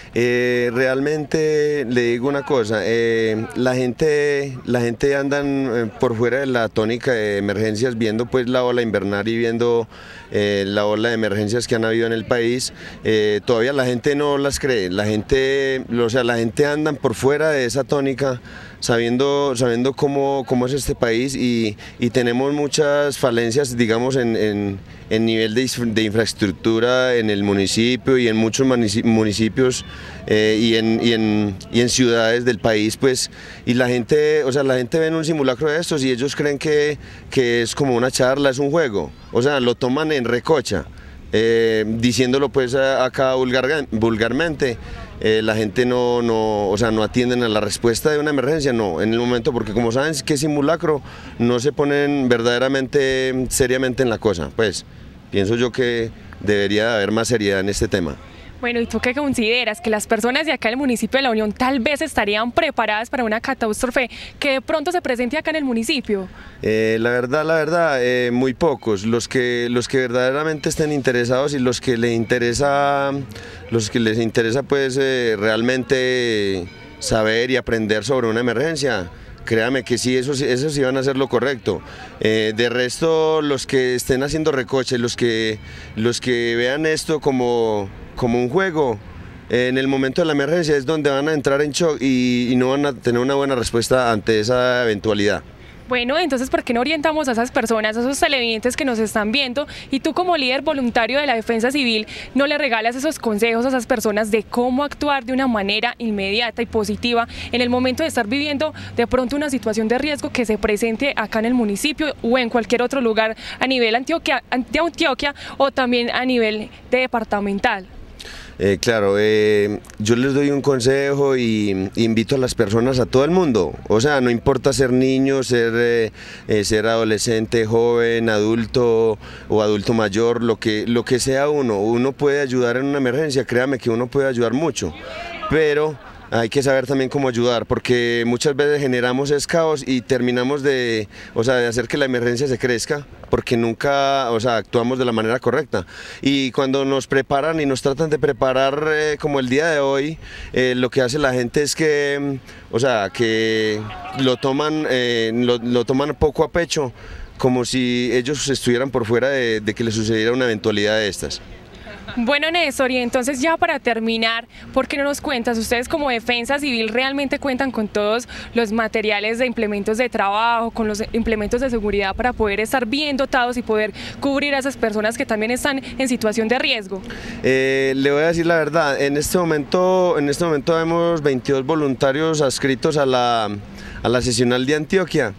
Eh, realmente le digo una cosa, eh, la gente la gente andan eh, por fuera de la tónica de emergencias viendo pues la ola invernal y viendo eh, la ola de emergencias que han habido en el país. Eh, todavía la gente no las cree, la gente, o sea, la gente andan por fuera de esa tónica sabiendo, sabiendo cómo, cómo es este país y, y tenemos muchas falencias, digamos, en, en, en nivel de, de infraestructura en el municipio y en muchos municipios eh, y, en, y, en, y en ciudades del país, pues, y la gente, o sea, la gente ve en un simulacro de estos y ellos creen que, que es como una charla, es un juego, o sea, lo toman en recocha, eh, diciéndolo pues acá vulgar, vulgarmente. Eh, la gente no, no, o sea, no atienden a la respuesta de una emergencia, no, en el momento, porque como saben que es simulacro, no se ponen verdaderamente, seriamente en la cosa, pues pienso yo que debería haber más seriedad en este tema. Bueno, ¿y tú qué consideras? ¿Que las personas de acá del municipio de La Unión tal vez estarían preparadas para una catástrofe que de pronto se presente acá en el municipio? Eh, la verdad, la verdad, eh, muy pocos. Los que, los que verdaderamente estén interesados y los que les interesa, los que les interesa pues eh, realmente saber y aprender sobre una emergencia, créame que sí, eso, eso sí van a hacer lo correcto. Eh, de resto, los que estén haciendo recoche, los que, los que vean esto como, como un juego, eh, en el momento de la emergencia es donde van a entrar en shock y, y no van a tener una buena respuesta ante esa eventualidad. Bueno, entonces, ¿por qué no orientamos a esas personas, a esos televidentes que nos están viendo? Y tú como líder voluntario de la Defensa Civil, ¿no le regalas esos consejos a esas personas de cómo actuar de una manera inmediata y positiva en el momento de estar viviendo de pronto una situación de riesgo que se presente acá en el municipio o en cualquier otro lugar a nivel Antioquia, de Antioquia o también a nivel de departamental? Eh, claro, eh, yo les doy un consejo y invito a las personas, a todo el mundo, o sea, no importa ser niño, ser, eh, eh, ser adolescente, joven, adulto o adulto mayor, lo que, lo que sea uno, uno puede ayudar en una emergencia, créame que uno puede ayudar mucho, pero hay que saber también cómo ayudar, porque muchas veces generamos ese caos y terminamos de, o sea, de hacer que la emergencia se crezca, porque nunca, o sea, actuamos de la manera correcta. Y cuando nos preparan y nos tratan de preparar eh, como el día de hoy, eh, lo que hace la gente es que, o sea, que lo toman, eh, lo, lo toman poco a pecho, como si ellos estuvieran por fuera de, de que les sucediera una eventualidad de estas. Bueno, Néstor, y entonces ya para terminar, ¿por qué no nos cuentas? Ustedes como Defensa Civil realmente cuentan con todos los materiales de implementos de trabajo, con los implementos de seguridad para poder estar bien dotados y poder cubrir a esas personas que también están en situación de riesgo. Eh, le voy a decir la verdad, en este momento, en este momento vemos veintidós voluntarios adscritos a la, a la seccional de Antioquia.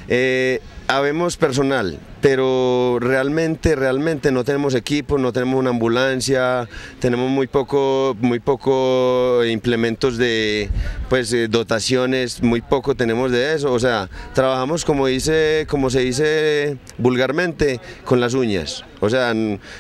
Eh, habemos personal, pero realmente, realmente no tenemos equipo, no tenemos una ambulancia, tenemos muy poco, muy poco implementos de, pues, dotaciones, muy poco tenemos de eso, o sea, trabajamos como dice, como se dice vulgarmente, con las uñas. O sea,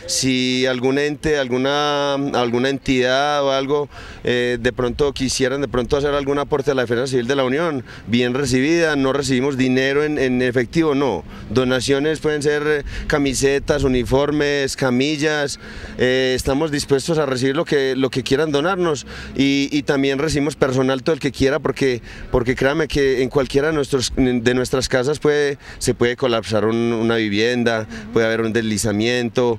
si algún ente, alguna, alguna entidad o algo eh, de pronto quisieran de pronto hacer algún aporte a la Defensa Civil de la Unión, bien recibida, no recibimos dinero en, en efectivo, no. Donaciones pueden ser camisetas, uniformes, camillas, eh, estamos dispuestos a recibir lo que, lo que quieran donarnos y, y también recibimos personal todo el que quiera porque, porque créanme que en cualquiera de, nuestros, de nuestras casas puede, se puede colapsar un, una vivienda, puede haber un deslizamiento.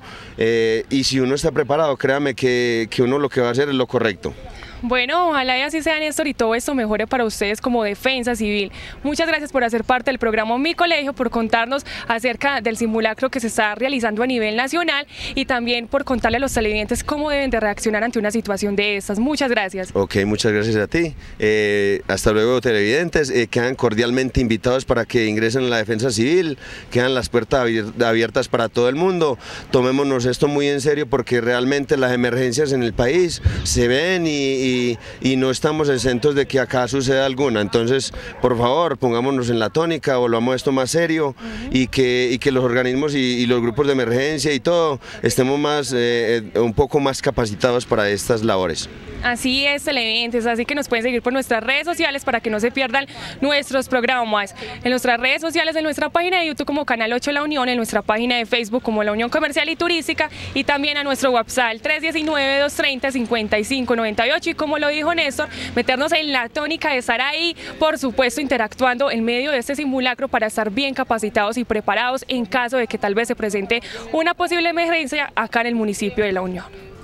Eh, y si uno está preparado, créame que, que uno lo que va a hacer es lo correcto. Bueno, ojalá y así sea, Néstor, y todo esto mejore para ustedes como Defensa Civil. Muchas gracias por hacer parte del programa Mi Colegio, por contarnos acerca del simulacro que se está realizando a nivel nacional y también por contarle a los televidentes cómo deben de reaccionar ante una situación de estas. Muchas gracias. Ok, muchas gracias a ti. Eh, hasta luego, televidentes. Eh, quedan cordialmente invitados para que ingresen a la Defensa Civil. Quedan las puertas abiertas para todo el mundo. Tomémonos esto muy en serio porque realmente las emergencias en el país se ven y, y Y, y no estamos exentos de que acá suceda alguna, entonces por favor pongámonos en la tónica, volvamos esto más serio uh-huh. y, que, y que los organismos y, y los grupos de emergencia y todo estemos más, eh, un poco más capacitados para estas labores. Así es, televidentes, así que nos pueden seguir por nuestras redes sociales para que no se pierdan nuestros programas. En nuestras redes sociales, en nuestra página de YouTube como Canal ocho La Unión, en nuestra página de Facebook como La Unión Comercial y Turística y también a nuestro WhatsApp tres uno nueve, dos tres cero, cinco cinco nueve ocho y como lo dijo Néstor, meternos en la tónica de estar ahí, por supuesto interactuando en medio de este simulacro para estar bien capacitados y preparados en caso de que tal vez se presente una posible emergencia acá en el municipio de La Unión.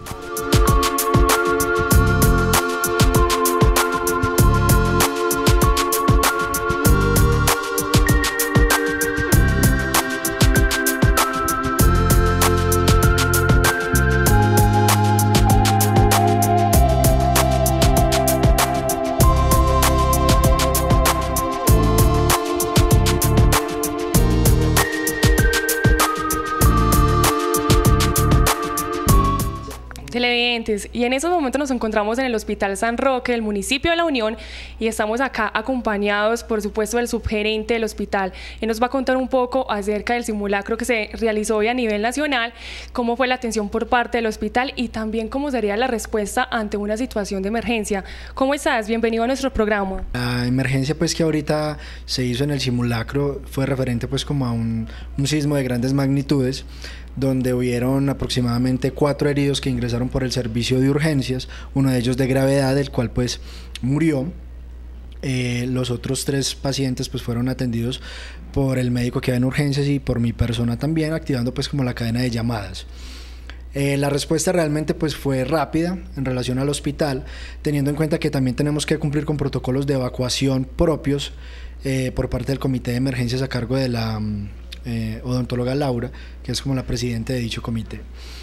Televidentes, y en esos momentos nos encontramos en el Hospital San Roque del municipio de La Unión y estamos acá acompañados por supuesto del subgerente del hospital. Él nos va a contar un poco acerca del simulacro que se realizó hoy a nivel nacional, cómo fue la atención por parte del hospital y también cómo sería la respuesta ante una situación de emergencia. ¿Cómo estás? Bienvenido a nuestro programa. La emergencia pues que ahorita se hizo en el simulacro fue referente pues como a un, un sismo de grandes magnitudes, donde hubieron aproximadamente cuatro heridos que ingresaron por el servicio de urgencias, uno de ellos de gravedad, el cual pues murió. Eh, los otros tres pacientes pues fueron atendidos por el médico que había en urgencias y por mi persona también, activando pues como la cadena de llamadas. Eh, la respuesta realmente pues fue rápida en relación al hospital, teniendo en cuenta que también tenemos que cumplir con protocolos de evacuación propios eh, por parte del comité de emergencias a cargo de la Eh, odontóloga Laura, que es como la presidenta de dicho comité.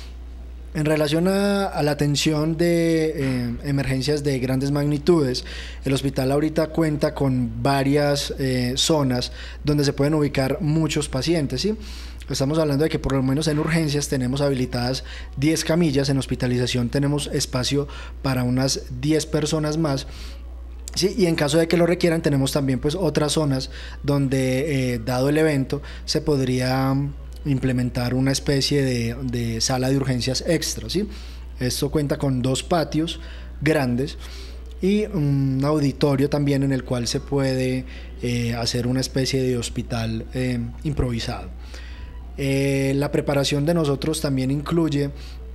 En relación a, a la atención de eh, emergencias de grandes magnitudes, el hospital ahorita cuenta con varias eh, zonas donde se pueden ubicar muchos pacientes, ¿sí? Estamos hablando de que por lo menos en urgencias tenemos habilitadas diez camillas, en hospitalización tenemos espacio para unas diez personas más. Sí, y en caso de que lo requieran tenemos también pues otras zonas donde eh, dado el evento se podría implementar una especie de, de sala de urgencias extra, ¿sí? Esto cuenta con dos patios grandes y un auditorio también en el cual se puede eh, hacer una especie de hospital eh, improvisado. Eh, la preparación de nosotros también incluye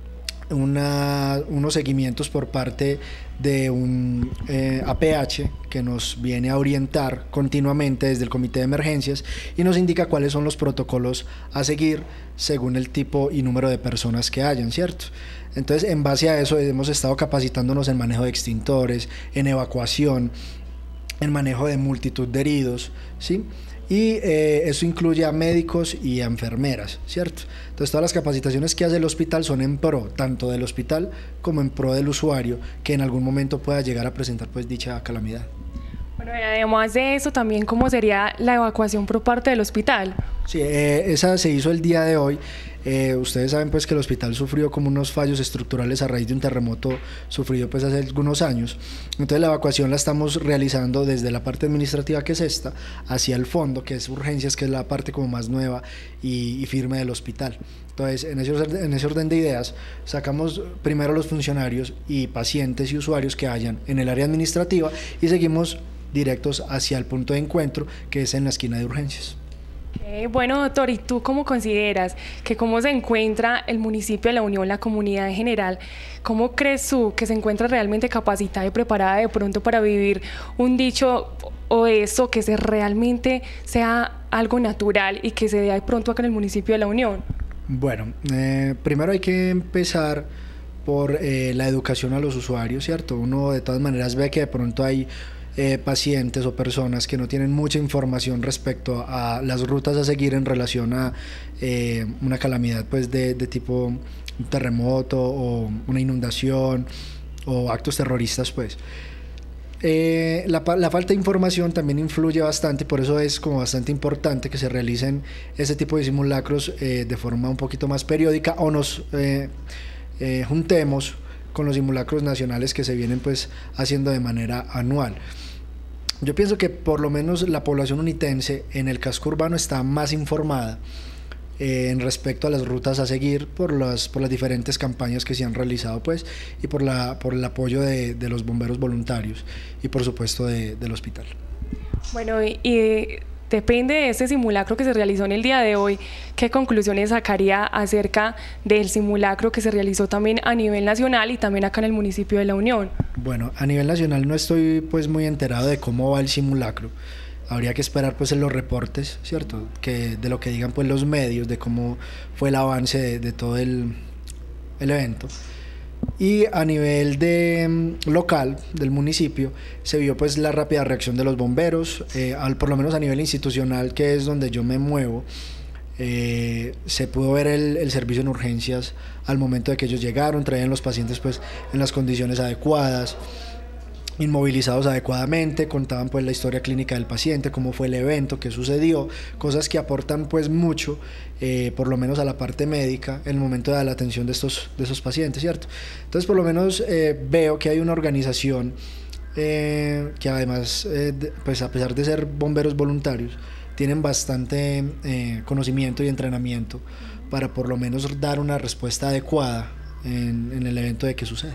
Una, unos seguimientos por parte de un eh, A P H que nos viene a orientar continuamente desde el comité de emergencias y nos indica cuáles son los protocolos a seguir según el tipo y número de personas que hayan, ¿cierto? Entonces, en base a eso hemos estado capacitándonos en manejo de extintores, en evacuación, en manejo de multitud de heridos, ¿sí? Y eh, eso incluye a médicos y a enfermeras, ¿cierto? Entonces todas las capacitaciones que hace el hospital son en pro, tanto del hospital como en pro del usuario, que en algún momento pueda llegar a presentar pues dicha calamidad. Bueno, y además de eso, también cómo sería la evacuación por parte del hospital. Sí, eh, esa se hizo el día de hoy. Eh, ustedes saben pues que el hospital sufrió como unos fallos estructurales a raíz de un terremoto sufrido pues hace algunos años. Entonces la evacuación la estamos realizando desde la parte administrativa, que es esta, hacia el fondo, que es urgencias, que es la parte como más nueva y, y firme del hospital. Entonces en ese, en ese orden de ideas sacamos primero los funcionarios y pacientes y usuarios que hayan en el área administrativa y seguimos directos hacia el punto de encuentro, que es en la esquina de urgencias. Eh, bueno, doctor, ¿y tú cómo consideras que cómo se encuentra el municipio de La Unión, la comunidad en general? ¿Cómo crees tú que se encuentra realmente capacitada y preparada de pronto para vivir un dicho o eso que se realmente sea algo natural y que se dé de pronto acá en el municipio de La Unión? Bueno, eh, primero hay que empezar por eh, la educación a los usuarios, ¿cierto? Uno de todas maneras ve que de pronto hay Eh, pacientes o personas que no tienen mucha información respecto a las rutas a seguir en relación a eh, una calamidad pues de, de tipo un terremoto o una inundación o actos terroristas pues. Eh, la, la falta de información también influye bastante, por eso es como bastante importante que se realicen ese tipo de simulacros eh, de forma un poquito más periódica o nos eh, eh, juntemos con los simulacros nacionales que se vienen pues haciendo de manera anual. Yo pienso que por lo menos la población unitense en el casco urbano está más informada eh, en respecto a las rutas a seguir por las, por las diferentes campañas que se han realizado, pues, y por, la, por el apoyo de, de los bomberos voluntarios y por supuesto de, del hospital. Bueno, y, y depende de este simulacro que se realizó en el día de hoy, ¿qué conclusiones sacaría acerca del simulacro que se realizó también a nivel nacional y también acá en el municipio de La Unión? Bueno, a nivel nacional no estoy pues muy enterado de cómo va el simulacro. Habría que esperar pues en los reportes, ¿cierto? Que de lo que digan pues los medios, de cómo fue el avance de, de todo el, el evento. Y a nivel de local del municipio se vio pues la rápida reacción de los bomberos, eh, al, por lo menos a nivel institucional, que es donde yo me muevo. Eh, se pudo ver el, el servicio en urgencias al momento de que ellos llegaron, traían los pacientes pues en las condiciones adecuadas, inmovilizados adecuadamente, contaban pues la historia clínica del paciente, cómo fue el evento, qué sucedió, cosas que aportan pues mucho, eh, por lo menos a la parte médica, en el momento de la atención de estos, de esos pacientes, ¿cierto? Entonces por lo menos eh, veo que hay una organización eh, que además, eh, de, pues a pesar de ser bomberos voluntarios, tienen bastante eh, conocimiento y entrenamiento para por lo menos dar una respuesta adecuada en, en el evento de que sucede.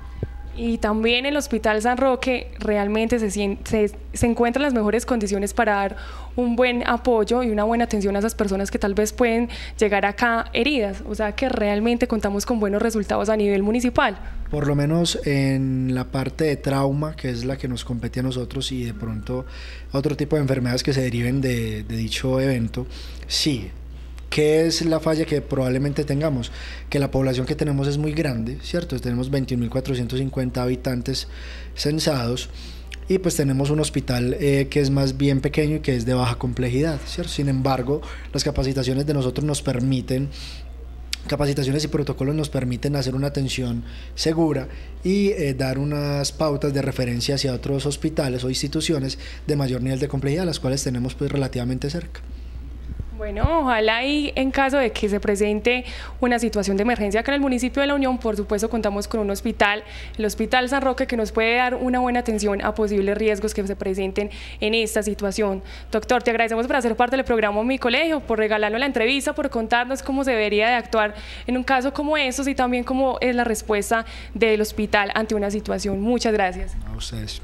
Y también el Hospital San Roque realmente se, se, se encuentra en las mejores condiciones para dar un buen apoyo y una buena atención a esas personas que tal vez pueden llegar acá heridas, o sea que realmente contamos con buenos resultados a nivel municipal. Por lo menos en la parte de trauma, que es la que nos compete a nosotros, y de pronto otro tipo de enfermedades que se deriven de, de dicho evento, sí. ¿Qué es la falla que probablemente tengamos? Que la población que tenemos es muy grande, ¿cierto? Tenemos veintiún mil cuatrocientos cincuenta habitantes censados y pues tenemos un hospital eh, que es más bien pequeño y que es de baja complejidad, ¿cierto? Sin embargo, las capacitaciones de nosotros nos permiten, capacitaciones y protocolos nos permiten hacer una atención segura y eh, dar unas pautas de referencia hacia otros hospitales o instituciones de mayor nivel de complejidad, las cuales tenemos pues relativamente cerca. Bueno, ojalá y en caso de que se presente una situación de emergencia acá en el municipio de La Unión, por supuesto contamos con un hospital, el Hospital San Roque, que nos puede dar una buena atención a posibles riesgos que se presenten en esta situación. Doctor, te agradecemos por hacer parte del programa Mi Colegio, por regalarnos la entrevista, por contarnos cómo se debería de actuar en un caso como estos y también cómo es la respuesta del hospital ante una situación. Muchas gracias. A ustedes.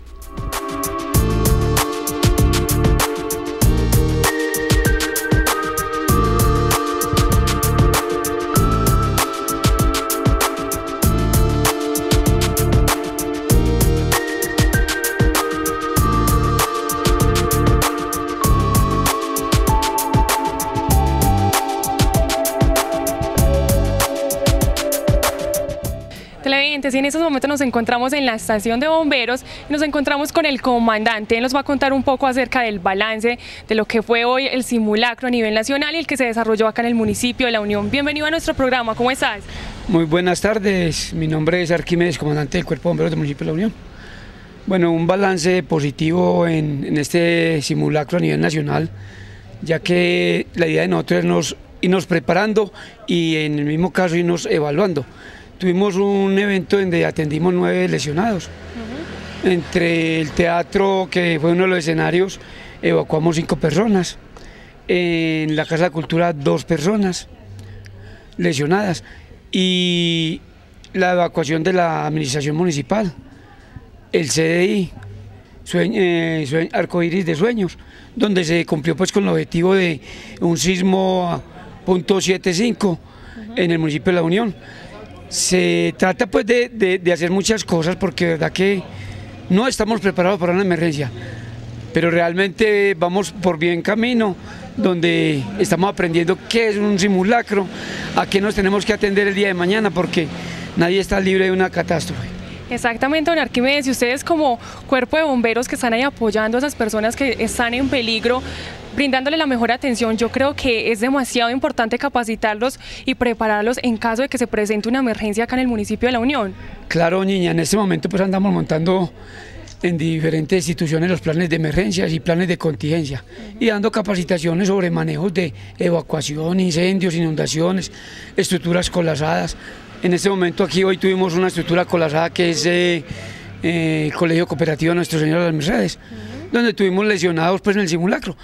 Y en estos momentos nos encontramos en la estación de bomberos y nos encontramos con el comandante. Él nos va a contar un poco acerca del balance de lo que fue hoy el simulacro a nivel nacional y el que se desarrolló acá en el municipio de La Unión. Bienvenido a nuestro programa, ¿cómo estás? Muy buenas tardes, mi nombre es Arquímedes, comandante del Cuerpo de Bomberos del municipio de La Unión. Bueno, un balance positivo en, en este simulacro a nivel nacional, ya que la idea de nosotros es nos, irnos preparando y en el mismo caso irnos evaluando. Tuvimos un evento donde atendimos nueve lesionados. Uh-huh. Entre el teatro, que fue uno de los escenarios, evacuamos cinco personas. En la Casa de Cultura, dos personas lesionadas. Y la evacuación de la administración municipal, el C D I, sueño, eh, sueño, Arcoiris de Sueños, donde se cumplió pues con el objetivo de un sismo punto setenta y cinco uh-huh. en el municipio de La Unión. Se trata pues de, de, de hacer muchas cosas porque de verdad que no estamos preparados para una emergencia, pero realmente vamos por bien camino, donde estamos aprendiendo qué es un simulacro, a qué nos tenemos que atender el día de mañana, porque nadie está libre de una catástrofe. Exactamente, don Arquímedes, y ustedes como cuerpo de bomberos que están ahí apoyando a esas personas que están en peligro, brindándole la mejor atención, yo creo que es demasiado importante capacitarlos y prepararlos en caso de que se presente una emergencia acá en el municipio de La Unión. Claro, niña, en este momento pues andamos montando en diferentes instituciones los planes de emergencias y planes de contingencia uh-huh. y dando capacitaciones sobre manejos de evacuación, incendios, inundaciones, estructuras colapsadas. En este momento aquí hoy tuvimos una estructura colapsada que es eh, eh, el Colegio Cooperativo Nuestro Señor de las Mercedes, uh-huh. donde tuvimos lesionados pues en el simulacro,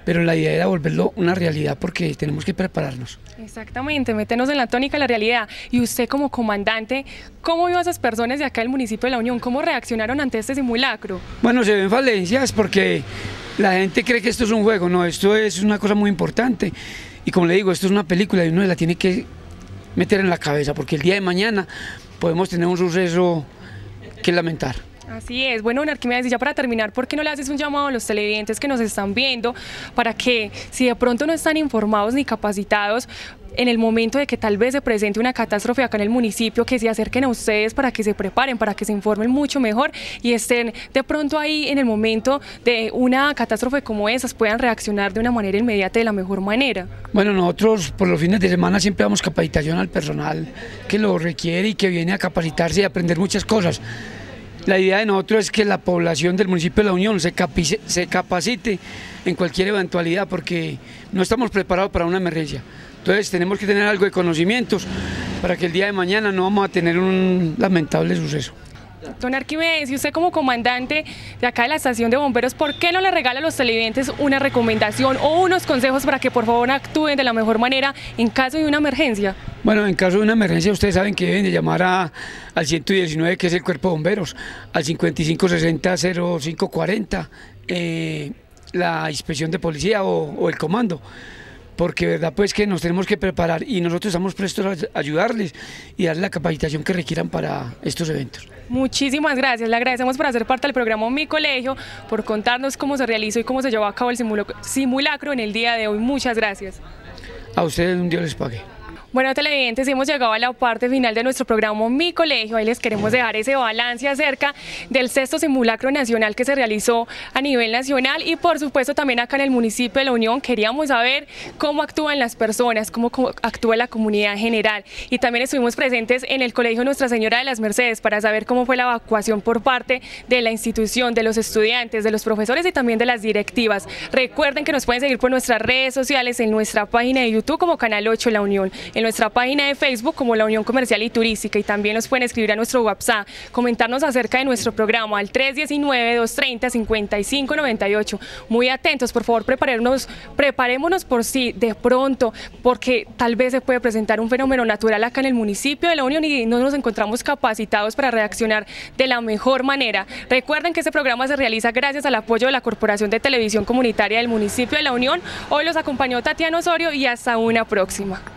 pero la idea era volverlo una realidad porque tenemos que prepararnos. Exactamente, meternos en la tónica de la realidad. Y usted como comandante, ¿cómo vio a esas personas de acá del municipio de La Unión? ¿Cómo reaccionaron ante este simulacro? Bueno, se ven falencias porque la gente cree que esto es un juego, no, esto es una cosa muy importante. Y como le digo, esto es una película y uno la tiene que meter en la cabeza porque el día de mañana podemos tener un suceso que lamentar. Así es. Bueno, don Arquímedes, y ya para terminar, ¿por qué no le haces un llamado a los televidentes que nos están viendo para que, si de pronto no están informados ni capacitados, en el momento de que tal vez se presente una catástrofe acá en el municipio, que se acerquen a ustedes para que se preparen, para que se informen mucho mejor y estén de pronto ahí en el momento de una catástrofe como esas, puedan reaccionar de una manera inmediata, de la mejor manera? Bueno, nosotros por los fines de semana siempre damos capacitación al personal que lo requiere y que viene a capacitarse y a aprender muchas cosas. La idea de nosotros es que la población del municipio de La Unión se, se capacite en cualquier eventualidad porque no estamos preparados para una emergencia. Entonces tenemos que tener algo de conocimientos para que el día de mañana no vamos a tener un lamentable suceso. Don Arquímedes, y usted como comandante de acá de la estación de bomberos, ¿por qué no le regala a los televidentes una recomendación o unos consejos para que por favor actúen de la mejor manera en caso de una emergencia? Bueno, en caso de una emergencia ustedes saben que deben de llamar a, al ciento diecinueve, que es el cuerpo de bomberos, al cincuenta y cinco sesenta cero cinco cuarenta, eh, la inspección de policía o, o el comando. Porque verdad pues que nos tenemos que preparar y nosotros estamos prestos a ayudarles y darles la capacitación que requieran para estos eventos. Muchísimas gracias, le agradecemos por hacer parte del programa Mi Colegio, por contarnos cómo se realizó y cómo se llevó a cabo el simulacro en el día de hoy. Muchas gracias. A ustedes un Dios les pague. Bueno, televidentes, hemos llegado a la parte final de nuestro programa Mi Colegio. Ahí les queremos dejar ese balance acerca del sexto simulacro nacional que se realizó a nivel nacional y por supuesto también acá en el municipio de La Unión. Queríamos saber cómo actúan las personas, cómo actúa la comunidad en general, y también estuvimos presentes en el Colegio Nuestra Señora de las Mercedes para saber cómo fue la evacuación por parte de la institución, de los estudiantes, de los profesores y también de las directivas. Recuerden que nos pueden seguir por nuestras redes sociales, en nuestra página de YouTube como Canal ocho La Unión, en nuestra página de Facebook como La Unión Comercial y Turística, y también nos pueden escribir a nuestro WhatsApp, comentarnos acerca de nuestro programa al tres diecinueve, dos treinta, cincuenta y cinco noventa y ocho. Muy atentos, por favor, preparémonos, preparémonos por si de pronto, porque tal vez se puede presentar un fenómeno natural acá en el municipio de La Unión y no nos encontramos capacitados para reaccionar de la mejor manera. Recuerden que este programa se realiza gracias al apoyo de la Corporación de Televisión Comunitaria del municipio de La Unión. Hoy los acompañó Tatiana Osorio y hasta una próxima.